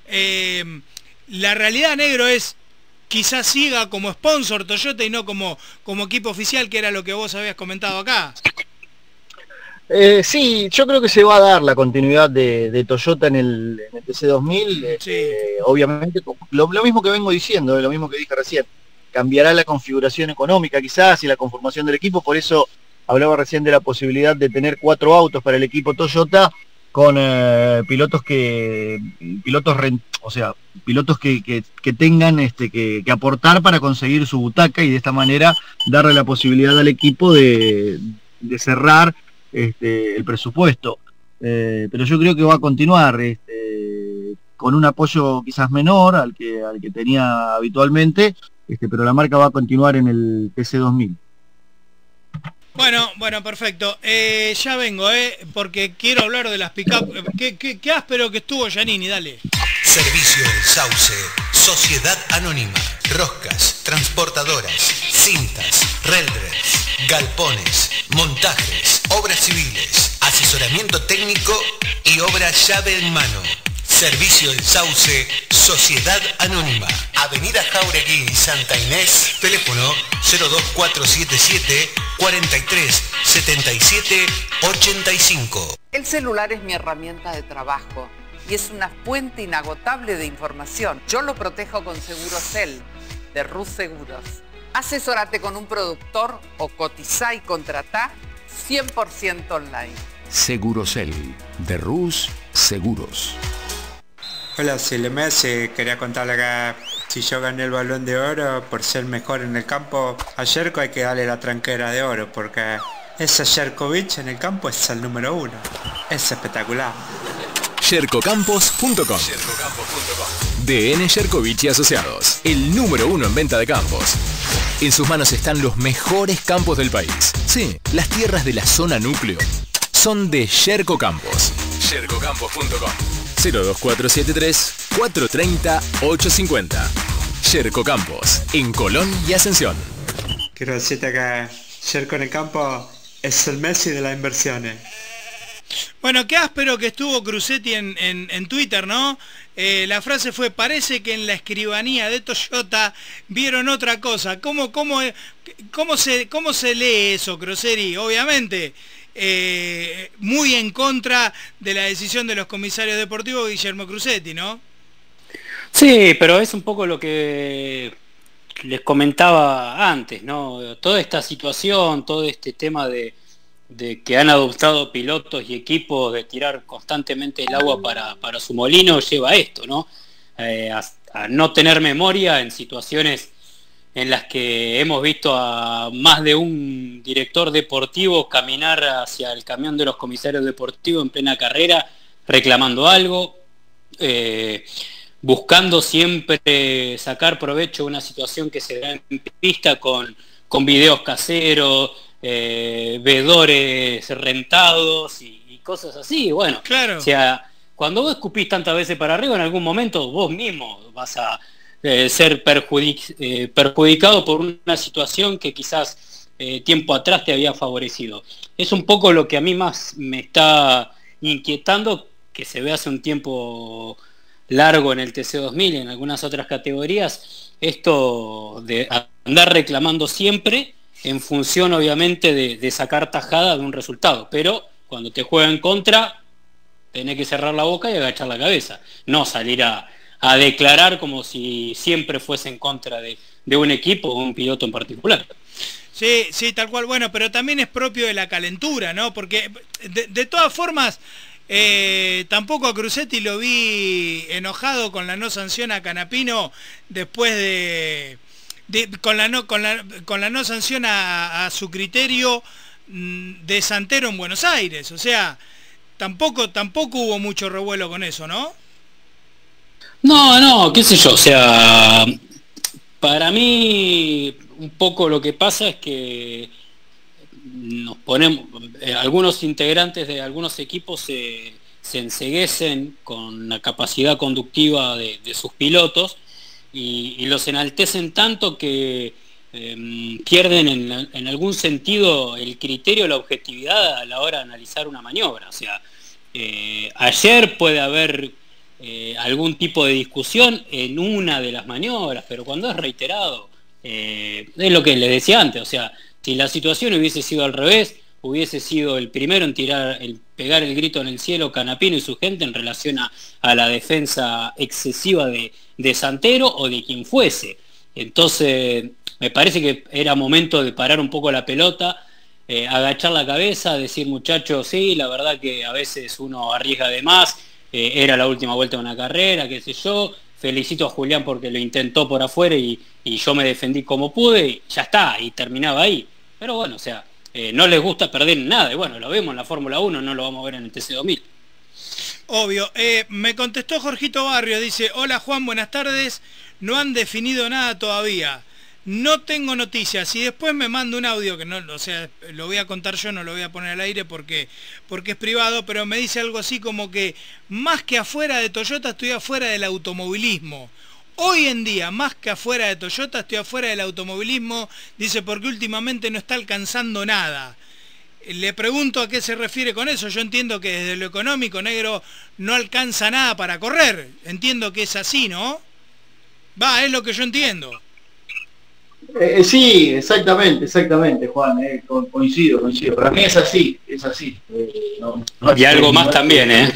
Eh, la realidad, Negro, es quizás siga como sponsor Toyota y no como, como equipo oficial, que era lo que vos habías comentado acá. Eh, sí, yo creo que se va a dar la continuidad de, de Toyota en el, en el T C dos mil. Sí. Eh, obviamente, lo, lo mismo que vengo diciendo, lo mismo que dije recién. Cambiará la configuración económica quizás y la conformación del equipo, por eso hablaba recién de la posibilidad de tener cuatro autos para el equipo Toyota con eh, pilotos que pilotos rent, o sea pilotos que, que, que tengan este que, que aportar para conseguir su butaca y de esta manera darle la posibilidad al equipo de, de cerrar este, el presupuesto. Eh, pero yo creo que va a continuar este, con un apoyo quizás menor al que al que tenía habitualmente, este, pero la marca va a continuar en el T C dos mil. Bueno, bueno, perfecto. Eh, ya vengo, eh, porque quiero hablar de las pick-up. ¿Qué, qué, qué áspero que estuvo Giannini? Dale. Servicio El Sauce, Sociedad Anónima, roscas, transportadoras, cintas, reldres, galpones, montajes, obras civiles, asesoramiento técnico y obra llave en mano. Servicio El Sauce, Sociedad Anónima, Avenida Jauregui, Santa Inés, teléfono cero dos cuatro siete siete, cuatro tres, siete siete, ocho cinco. El celular es mi herramienta de trabajo y es una fuente inagotable de información. Yo lo protejo con Segurocel, de Rus Seguros. Asesórate con un productor o cotizá y contratá cien por ciento online. Segurocel, de Rus Seguros. Hola, soy Lemes, eh, quería contarle que si yo gané el Balón de Oro por ser mejor en el campo, a Jerko hay que darle la tranquera de oro porque ese Jerkovic en el campo es el número uno. Es espectacular. Jerko Campos punto com. D N Jerkovic y Asociados, el número uno en venta de campos. En sus manos están los mejores campos del país. Sí, las tierras de la zona núcleo son de Jerko Campos. Jerko Campos punto com. cero dos cuatro siete tres, cuatro tres cero, ocho cinco cero. Jerko Campos, en Colón y Ascensión. Quiero decirte que Jerko en el campo es el Messi de las inversiones. Bueno, qué áspero que estuvo Cruzetti en, en, en Twitter, ¿no? Eh, la frase fue: parece que en la escribanía de Toyota vieron otra cosa. ¿Cómo, cómo, cómo, se, cómo se lee eso, Cruzetti? Obviamente, eh, muy en contra de la decisión de los comisarios deportivos Guillermo Cruzetti, ¿no? Sí, pero es un poco lo que les comentaba antes, ¿no? Toda esta situación, todo este tema de, de que han adoptado pilotos y equipos de tirar constantemente el agua para, para su molino lleva a esto, ¿no? Eh, a, a no tener memoria en situaciones en las que hemos visto a más de un director deportivo caminar hacia el camión de los comisarios deportivos en plena carrera reclamando algo, eh, buscando siempre sacar provecho de una situación que se da en pista con, con videos caseros, eh, vedores rentados y, y cosas así. Bueno, claro. O sea, cuando vos escupís tantas veces para arriba, en algún momento vos mismo vas a eh, ser perjudic eh, perjudicado por una situación que quizás eh, tiempo atrás te había favorecido. Es un poco lo que a mí más me está inquietando, que se ve hace un tiempo largo en el T C dos mil y en algunas otras categorías, esto de andar reclamando siempre en función obviamente de, de sacar tajada de un resultado, pero cuando te juega en contra tenés que cerrar la boca y agachar la cabeza, no salir a, a declarar como si siempre fuese en contra de, de un equipo o un piloto en particular. Sí, sí, tal cual. Bueno, pero también es propio de la calentura, ¿no? Porque de, de todas formas, Eh, tampoco a Cruzetti lo vi enojado con la no sanción a Canapino después de, de con la no con la, con la no sanción a, a su criterio de Santero en Buenos Aires. O sea, tampoco tampoco hubo mucho revuelo con eso, ¿no? No, no, qué sé yo, o sea, para mí un poco lo que pasa es que nos ponemos, eh, algunos integrantes de algunos equipos se, se enceguecen con la capacidad conductiva de, de sus pilotos y, y los enaltecen tanto que eh, pierden en, en algún sentido el criterio, la objetividad a la hora de analizar una maniobra. O sea, eh, ayer puede haber eh, algún tipo de discusión en una de las maniobras, pero cuando es reiterado, eh, es lo que les decía antes, o sea, si la situación hubiese sido al revés, hubiese sido el primero en tirar, el pegar el grito en el cielo Canapino y su gente en relación a, a la defensa excesiva de, de Santero o de quien fuese. Entonces me parece que era momento de parar un poco la pelota, eh, agachar la cabeza, decir muchachos, sí, la verdad que a veces uno arriesga de más, eh, era la última vuelta de una carrera, qué sé yo, felicito a Julián porque lo intentó por afuera y, y yo me defendí como pude y ya está, y terminaba ahí. Pero bueno, o sea, eh, no les gusta perder nada, y bueno, lo vemos en la Fórmula uno, no lo vamos a ver en el T C dos mil. Obvio. Eh, me contestó Jorgito Barrio, dice, hola Juan, buenas tardes, no han definido nada todavía, no tengo noticias, y después me manda un audio que no, o sea, lo voy a contar yo, no lo voy a poner al aire porque, porque es privado, pero me dice algo así como que más que afuera de Toyota estoy afuera del automovilismo. Hoy en día, más que afuera de Toyota, estoy afuera del automovilismo, dice, porque últimamente no está alcanzando nada. Le pregunto a qué se refiere con eso. Yo entiendo que desde lo económico, negro, no alcanza nada para correr. Entiendo que es así, ¿no? Va, es lo que yo entiendo. Eh, sí, exactamente, exactamente, Juan. Eh, co coincido, coincido. Para mí es así, es así. Eh, no, no y algo más también, ¿eh?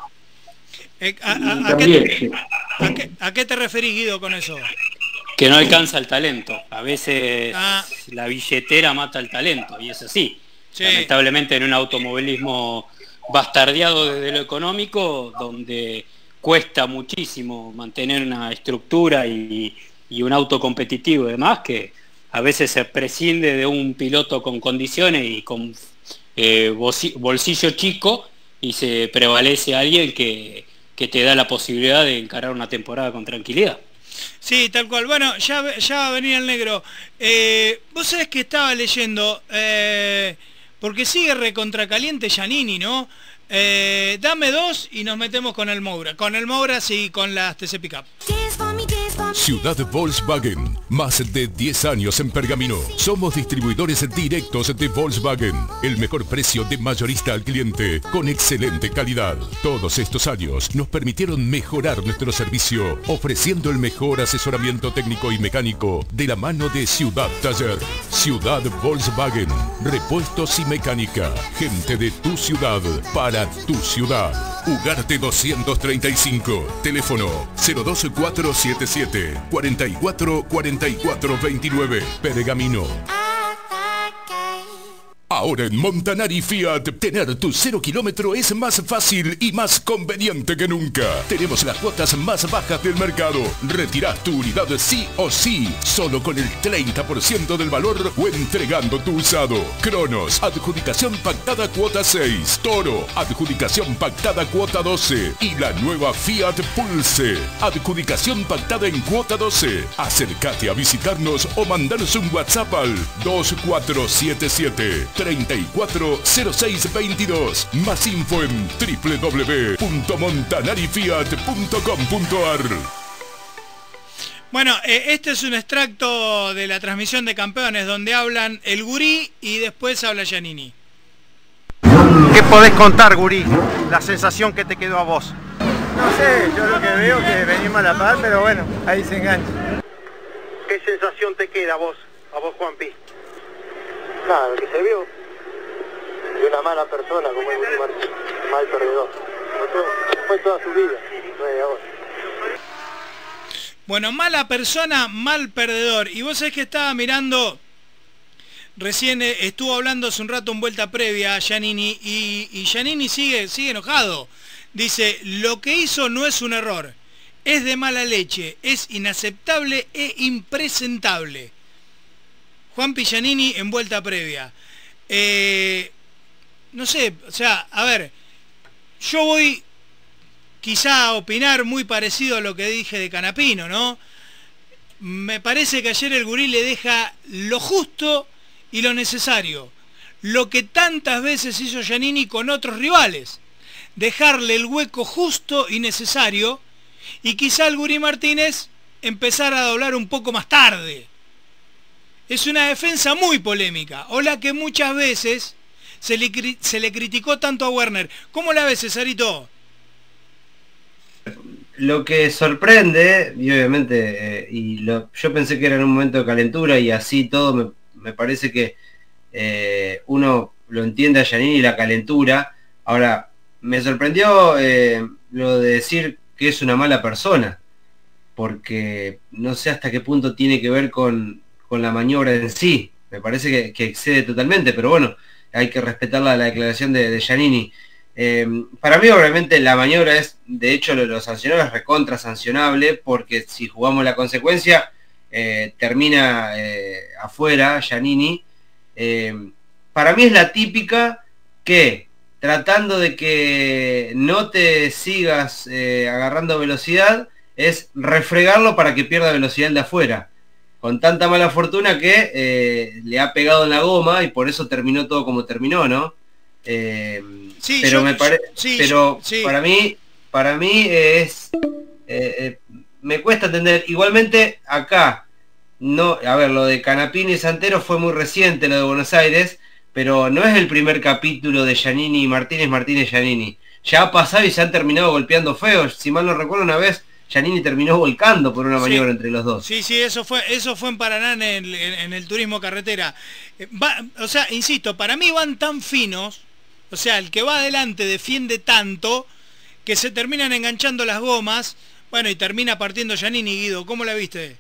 eh a, a, a, qué, a, qué, ¿A qué te referís, Guido, con eso? Que no alcanza el talento. A veces ah. la billetera mata el talento, y es así. Sí. Lamentablemente en un automovilismo bastardeado desde lo económico, donde cuesta muchísimo mantener una estructura y, y un auto competitivo y demás, que a veces se prescinde de un piloto con condiciones y con eh, bolsillo chico, y se prevalece a alguien que, que te da la posibilidad de encarar una temporada con tranquilidad. Sí, tal cual. Bueno, ya, ya va a venir el negro. Eh, vos sabés que estaba leyendo, eh, porque sigue recontracaliente Giannini, ¿no? Eh, dame dos y nos metemos con el Moura. Con el Moura, sí, con las T C Pickup. Ciudad Volkswagen, más de diez años en Pergamino. Somos distribuidores directos de Volkswagen. El mejor precio de mayorista al cliente, con excelente calidad. Todos estos años nos permitieron mejorar nuestro servicio, ofreciendo el mejor asesoramiento técnico y mecánico de la mano de Ciudad Taller. Ciudad Volkswagen, repuestos y mecánica. Gente de tu ciudad, para tu ciudad. Ugarte doscientos treinta y cinco, teléfono cero dos cuatro siete siete, cuatro cuatro cuatro cuatro dos nueve, Pergamino. Ahora en Montanari Fiat, tener tu cero kilómetro es más fácil y más conveniente que nunca. Tenemos las cuotas más bajas del mercado. Retirás tu unidad sí o sí, solo con el treinta por ciento del valor o entregando tu usado. Cronos, adjudicación pactada cuota seis. Toro, adjudicación pactada cuota doce. Y la nueva Fiat Pulse, adjudicación pactada en cuota doce. Acércate a visitarnos o mandanos un WhatsApp al dos cuatro siete siete, treinta y cuatro cero seis veintidós. Más info en w w w punto montanari fiat punto com punto a r. Bueno, eh, este es un extracto de la transmisión de campeones donde hablan el Gurí y después habla Giannini. ¿Qué podés contar, Gurí? La sensación que te quedó a vos. No sé, yo lo que veo es que venimos a la par, pero bueno, ahí se engancha. ¿Qué sensación te queda a vos, a vos, Juanpi? Nada, lo que se vio de una mala persona como el Gurí Martín, mal perdedor. Fue toda su vida, no es de ahora. Bueno, mala persona, mal perdedor. Y vos sabés que estaba mirando, recién estuvo hablando hace un rato en vuelta previa a Giannini, y, y Giannini sigue, sigue enojado. Dice, lo que hizo no es un error, es de mala leche, es inaceptable e impresentable. Juan Giannini en vuelta previa. Eh, no sé, o sea, a ver, yo voy quizá a opinar muy parecido a lo que dije de Canapino, ¿no? Me parece que ayer el Gurí le deja lo justo y lo necesario. Lo que tantas veces hizo Giannini con otros rivales. Dejarle el hueco justo y necesario, y quizá el Gurí Martínez empezar a doblar un poco más tarde. Es una defensa muy polémica, o la que muchas veces se le, se le criticó tanto a Werner. ¿Cómo la ves, Cesarito? Lo que sorprende, y obviamente, eh, y lo, yo pensé que era en un momento de calentura, y así todo, me, me parece que eh, uno lo entiende a Giannini la calentura. Ahora, me sorprendió eh, lo de decir que es una mala persona, porque no sé hasta qué punto tiene que ver con, con la maniobra en sí. Me parece que, que excede totalmente, pero bueno, hay que respetar la, la declaración de, de Giannini. Eh, para mí, obviamente, la maniobra es, de hecho, lo, lo sancionable es recontra sancionable, porque si jugamos la consecuencia, eh, termina eh, afuera Giannini. Eh, para mí es la típica que, tratando de que no te sigas eh, agarrando velocidad, es refregarlo para que pierda velocidad el de afuera. Con tanta mala fortuna que eh, le ha pegado en la goma y por eso terminó todo como terminó, ¿no? Eh, sí, pero yo, me parece, sí, pero sí. para mí, para mí es, eh, eh, me cuesta entender. Igualmente acá, no, a ver, lo de Canapini y Santero fue muy reciente, lo de Buenos Aires, pero no es el primer capítulo de Giannini y Martínez, Martínez Giannini. Ya ha pasado y se han terminado golpeando feos. Si mal no recuerdo, una vez Giannini terminó volcando por una maniobra sí, entre los dos. Sí, sí, eso fue eso fue en Paraná, en el, en, en el turismo carretera. Va, o sea, insisto, para mí van tan finos, o sea, el que va adelante defiende tanto, que se terminan enganchando las gomas, bueno, y termina partiendo Giannini. Guido, ¿cómo la viste?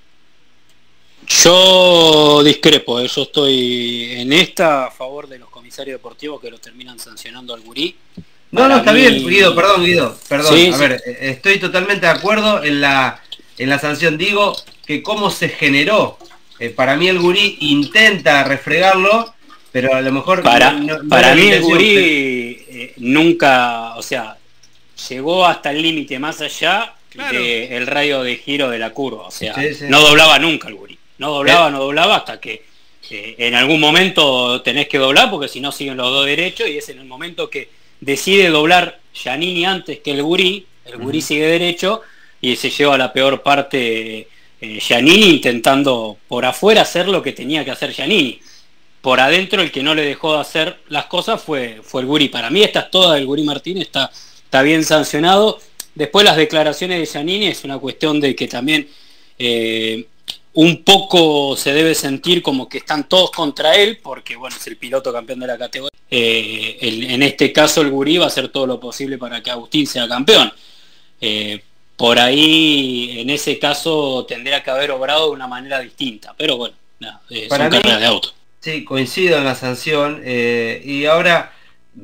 Yo discrepo, yo estoy en esta a favor de los comisarios deportivos que los terminan sancionando al gurí. No, no, está mí... bien, Guido, perdón, Guido, perdón. Sí, a sí. ver, estoy totalmente de acuerdo en la, en la sanción. Digo que cómo se generó. Eh, para mí el gurí intenta refregarlo, pero a lo mejor... Para, no, no para mí el gurí eh, nunca, o sea, llegó hasta el límite más allá claro. del radio de giro de la curva. O sea, sí, sí. no doblaba nunca el gurí. No doblaba, ¿Eh? no doblaba hasta que eh, en algún momento tenés que doblar, porque si no siguen los dos derechos, y es en el momento que decide doblar Giannini antes que el gurí, el gurí uh-huh. sigue derecho y se lleva la peor parte eh, Giannini, intentando por afuera hacer lo que tenía que hacer Giannini. Por adentro el que no le dejó de hacer las cosas fue, fue el gurí. Para mí esta es toda del gurí Martínez, está, está bien sancionado. Después las declaraciones de Giannini es una cuestión de que también eh, un poco se debe sentir como que están todos contra él, porque bueno, es el piloto campeón de la categoría. Eh, el, en este caso el gurí va a hacer todo lo posible para que Agustín sea campeón. Eh, por ahí, en ese caso, tendría que haber obrado de una manera distinta. Pero bueno, nada, eh, son carreras de auto. Sí, coincido en la sanción. Eh, y ahora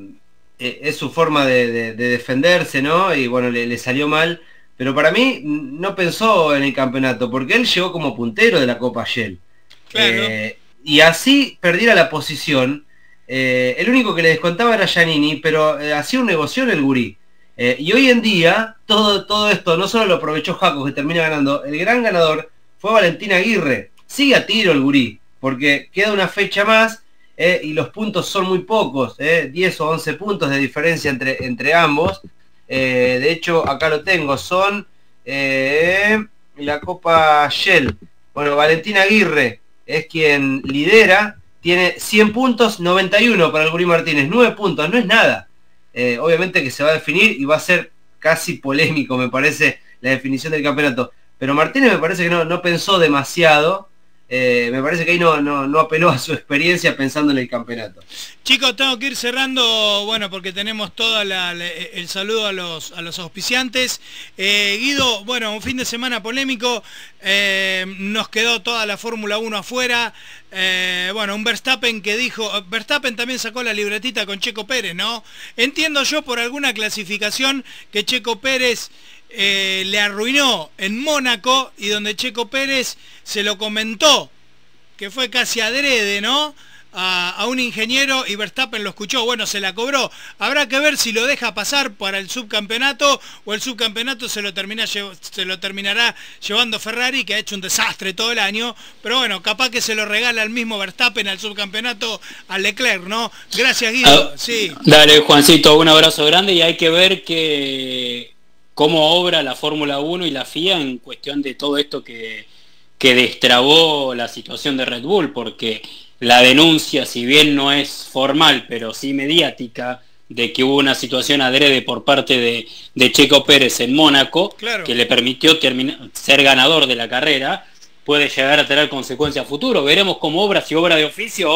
eh, es su forma de, de, de defenderse, ¿no? Y bueno, le, le salió mal. Pero para mí no pensó en el campeonato, porque él llegó como puntero de la Copa Shell. Claro. Eh, y así perdiera la posición. Eh, el único que le descontaba era Giannini, pero eh, hacía un negocio en el gurí. Eh, y hoy en día, todo, todo esto no solo lo aprovechó Jaco, que termina ganando, el gran ganador fue Valentín Aguirre. Sigue a tiro el gurí, porque queda una fecha más eh, y los puntos son muy pocos, eh, diez o once puntos de diferencia entre, entre ambos. Eh, de hecho, acá lo tengo, son eh, la Copa Shell. Bueno, Valentín Aguirre es quien lidera, tiene cien puntos, noventa y uno para el gurí Martínez, nueve puntos, no es nada. Eh, obviamente que se va a definir y va a ser casi polémico, me parece, la definición del campeonato. Pero Martínez me parece que no, no pensó demasiado. Eh, me parece que ahí no, no, no apeló a su experiencia pensando en el campeonato. Chicos, tengo que ir cerrando, bueno, porque tenemos todo el saludo a los, a los auspiciantes. Eh, Guido, bueno, un fin de semana polémico, eh, nos quedó toda la Fórmula uno afuera. Eh, bueno, un Verstappen que dijo, Verstappen también sacó la libretita con Checo Pérez, ¿no? Entiendo yo por alguna clasificación que Checo Pérez Eh, le arruinó en Mónaco, y donde Checo Pérez se lo comentó, que fue casi adrede, ¿no? A, a un ingeniero, y Verstappen lo escuchó, bueno, se la cobró. Habrá que ver si lo deja pasar para el subcampeonato, o el subcampeonato se lo, termina, se lo terminará llevando Ferrari, que ha hecho un desastre todo el año, pero bueno, capaz que se lo regala al mismo Verstappen al subcampeonato a Leclerc, ¿no? Gracias, Guido. Ah, sí. Dale, Juancito, un abrazo grande, y hay que ver que cómo obra la Fórmula uno y la F I A en cuestión de todo esto que, que destrabó la situación de Red Bull, porque la denuncia, si bien no es formal, pero sí mediática, de que hubo una situación adrede por parte de, de Checo Pérez en Mónaco, claro, que le permitió terminar, ser ganador de la carrera, puede llegar a tener consecuencias a futuro. Veremos cómo obra, si obra de oficio o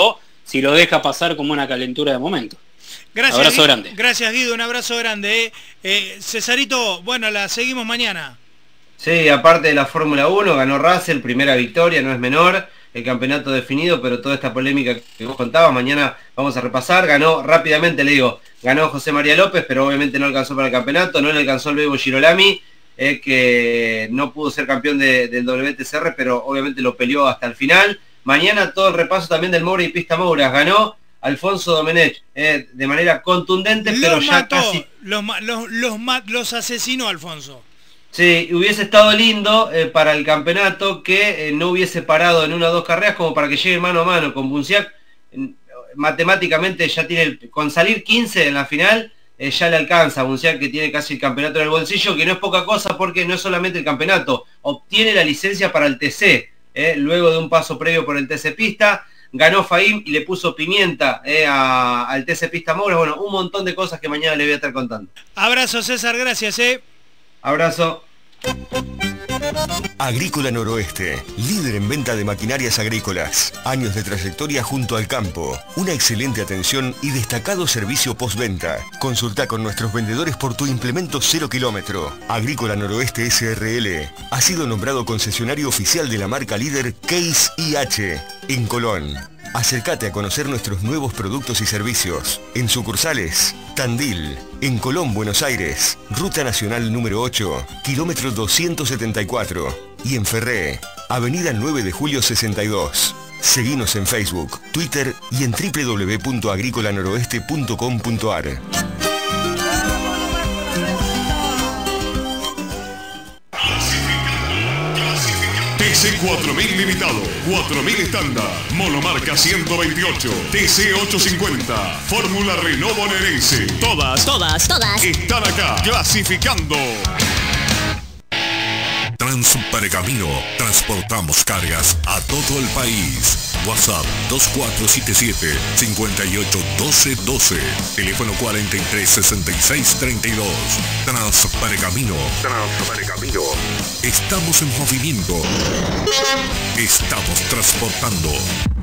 si lo deja pasar como una calentura de momento. Gracias, abrazo Guido, grande. Gracias, Guido, un abrazo grande. Eh. Eh, Cesarito, bueno, la seguimos mañana. Sí, aparte de la Fórmula uno, ganó Russell, primera victoria, no es menor, el campeonato definido, pero toda esta polémica que vos contabas, mañana vamos a repasar. Ganó rápidamente, le digo, ganó José María López, pero obviamente no alcanzó para el campeonato, no le alcanzó el Bebo Girolami, eh, que no pudo ser campeón de, del W T C R, pero obviamente lo peleó hasta el final. Mañana todo el repaso también del Moura y Pista Mouras. Ganó Alfonso Domenech, eh, de manera contundente, Los pero ya mató, casi... los, los, los, los asesinó Alfonso. Sí, hubiese estado lindo eh, para el campeonato que eh, no hubiese parado en una o dos carreras como para que llegue mano a mano con Bunciac. Eh, matemáticamente ya tiene, el, con salir quince en la final, eh, ya le alcanza a Bunciac, que tiene casi el campeonato en el bolsillo, que no es poca cosa porque no es solamente el campeonato, obtiene la licencia para el T C, eh, luego de un paso previo por el T C Pista. Ganó Faim y le puso pimienta eh, a, al T C Pista Mouras. Bueno, un montón de cosas que mañana le voy a estar contando. Abrazo, César, gracias, eh. Abrazo. Agrícola Noroeste, líder en venta de maquinarias agrícolas. Años de trayectoria junto al campo, una excelente atención y destacado servicio postventa. Consulta con nuestros vendedores por tu implemento cero kilómetro. Agrícola Noroeste S R L ha sido nombrado concesionario oficial de la marca líder Case I H en Colón. Acércate a conocer nuestros nuevos productos y servicios. En sucursales, Tandil, en Colón, Buenos Aires, Ruta Nacional número ocho, kilómetro doscientos setenta y cuatro. Y en Ferré, Avenida nueve de julio sesenta y dos. Seguinos en Facebook, Twitter y en w w w punto agrícola noroeste punto com punto a r. T C cuatro mil limitado, cuatro mil estándar, monomarca ciento veintiocho, T C ochocientos cincuenta, Fórmula Renault bonaerense. Todas, todas, todas están acá clasificando. Transpergamino, transportamos cargas a todo el país. WhatsApp dos cuatro siete siete, cinco ocho uno dos uno dos, teléfono cuarenta y tres sesenta y seis treinta y dos. Transpergamino, Transpergamino. Estamos en movimiento. Estamos transportando.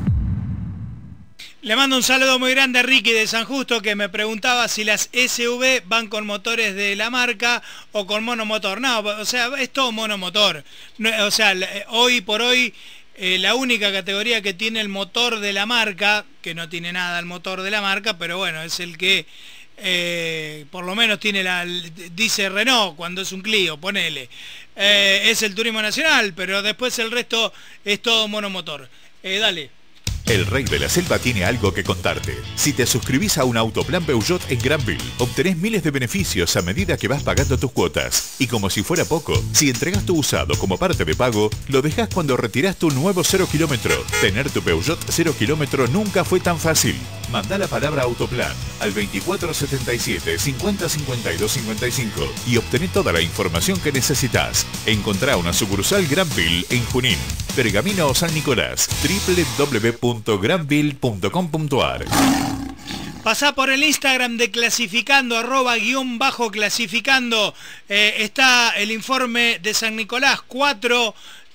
Le mando un saludo muy grande a Ricky de San Justo, que me preguntaba si las S U V van con motores de la marca o con monomotor. No, o sea, es todo monomotor. No, o sea, hoy por hoy eh, la única categoría que tiene el motor de la marca, que no tiene nada el motor de la marca, pero bueno, es el que eh, por lo menos tiene la, dice Renault cuando es un Clio, ponele. Eh, es el Turismo Nacional, pero después el resto es todo monomotor. Eh, dale. El Rey de la Selva tiene algo que contarte. Si te suscribís a un autoplan Peugeot en Granville, obtenés miles de beneficios a medida que vas pagando tus cuotas. Y como si fuera poco, si entregas tu usado como parte de pago, lo dejas cuando retirás tu nuevo cero kilómetro. Tener tu Peugeot cero kilómetro nunca fue tan fácil. Mandá la palabra autoplan al veinticuatro setenta y siete, cincuenta cincuenta y dos cincuenta y cinco y obtené toda la información que necesitas. Encontrá una sucursal Granville en Junín, Pergamino o San Nicolás. w w w punto granville punto com punto a r. Pasá por el Instagram de Clasificando, arroba guión bajo clasificando. Eh, está el informe de San Nicolás, cuatro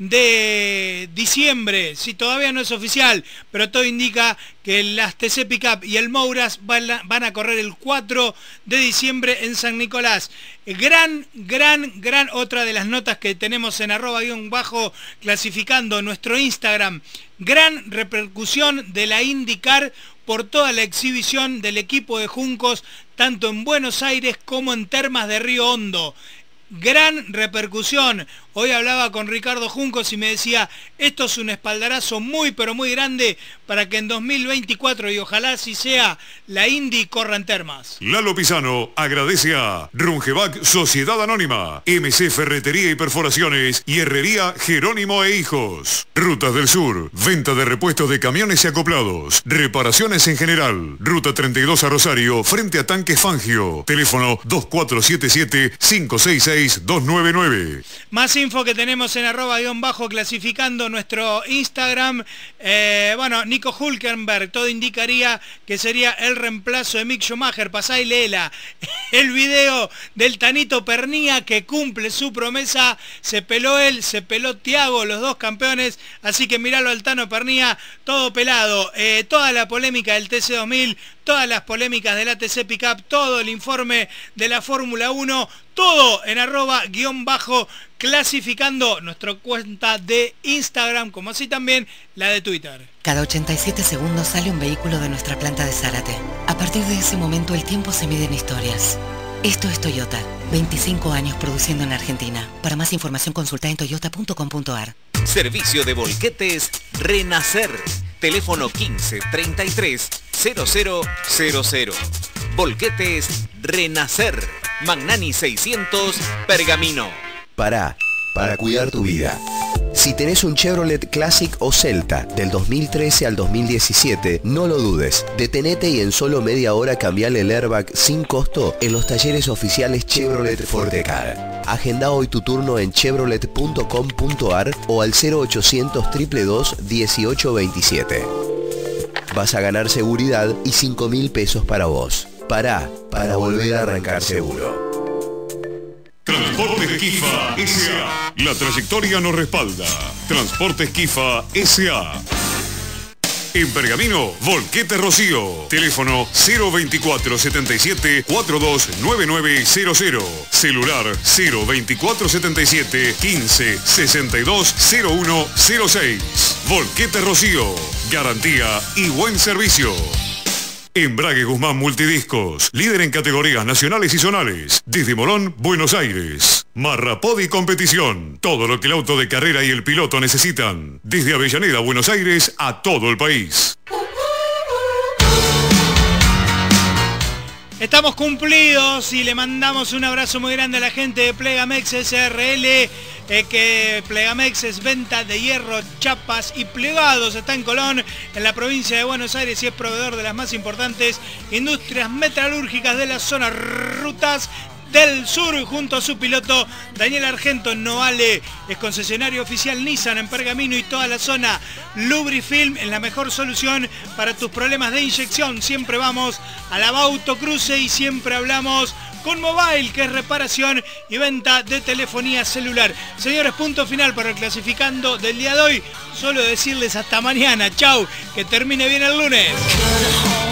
de diciembre. Si todavía no es oficial, pero todo indica que las T C Pickup y el Mouras van a, van a correr el cuatro de diciembre en San Nicolás. Gran, gran, gran otra de las notas que tenemos en arroba guión bajo clasificando nuestro Instagram. Gran repercusión de la IndyCar por toda la exhibición del equipo de Juncos, tanto en Buenos Aires como en Termas de Río Hondo. Gran repercusión. Hoy hablaba con Ricardo Juncos y me decía, esto es un espaldarazo muy pero muy grande para que en dos mil veinticuatro, y ojalá así sea, la Indy corra en Termas. Lalo Pisano agradece a Rungevac Sociedad Anónima, M C Ferretería y Perforaciones y Herrería Jerónimo e Hijos. Rutas del Sur, venta de repuestos de camiones y acoplados, reparaciones en general. Ruta treinta y dos a Rosario, frente a Tanques Fangio. Teléfono dos cuatro siete siete, cinco seis seis, dos nueve nueve. Más info que tenemos en arroba guión bajo clasificando nuestro Instagram. Eh, bueno, Nico Hülkenberg, todo indicaría que sería el reemplazo de Mick Schumacher. Pasá y léela. El video del Tanito Pernía que cumple su promesa. Se peló él, se peló Thiago, los dos campeones. Así que miralo al Tano Pernía, todo pelado. Eh, toda la polémica del T C dos mil, todas las polémicas del A T C Pickup, todo el informe de la Fórmula uno, todo en arroba guión bajo clasificando, nuestra cuenta de Instagram, como así también la de Twitter. Cada ochenta y siete segundos sale un vehículo de nuestra planta de Zárate. A partir de ese momento el tiempo se mide en historias. Esto es Toyota, veinticinco años produciendo en Argentina. Para más información consulta en toyota punto com punto ar. Servicio de volquetes Renacer. Teléfono quince treinta y tres cero cero cero cero. Volquetes Renacer. Magnani seiscientos, Pergamino. Pará, para cuidar tu vida. Si tenés un Chevrolet Classic o Celta del dos mil trece al dos mil diecisiete, no lo dudes. Detenete y en solo media hora cambiale el airbag sin costo en los talleres oficiales Chevrolet Fortecar. Agenda hoy tu turno en chevrolet punto com punto ar o al cero ochocientos, dos dos dos, dieciocho veintisiete. Vas a ganar seguridad y cinco mil pesos para vos. Pará, para volver a arrancar seguro. Transporte Esquifa S A. La trayectoria nos respalda. Transporte Esquifa S A. En Pergamino, Volquete Rocío. Teléfono cero veinticuatro setenta y siete, cuarenta y dos noventa y nueve cero cero. Celular cero veinticuatro setenta y siete, quince, sesenta y dos cero uno cero seis. Volquete Rocío. Garantía y buen servicio. Embrague Guzmán Multidiscos, líder en categorías nacionales y zonales, desde Morón, Buenos Aires. Marrapodi Competición, todo lo que el auto de carrera y el piloto necesitan, desde Avellaneda, Buenos Aires, a todo el país. Estamos cumplidos y le mandamos un abrazo muy grande a la gente de Plegamex S R L, eh, que Plegamex es venta de hierro, chapas y plegados. Está en Colón, en la provincia de Buenos Aires, y es proveedor de las más importantes industrias metalúrgicas de la zona. Rutas del Sur, junto a su piloto Daniel Argento en Novale. Es concesionario oficial Nissan en Pergamino y toda la zona. Lubrifilm es la mejor solución para tus problemas de inyección. Siempre vamos a la Bauto Cruce y siempre hablamos con Mobile, que es reparación y venta de telefonía celular. Señores, punto final para el clasificando del día de hoy. Solo decirles hasta mañana. Chau, que termine bien el lunes.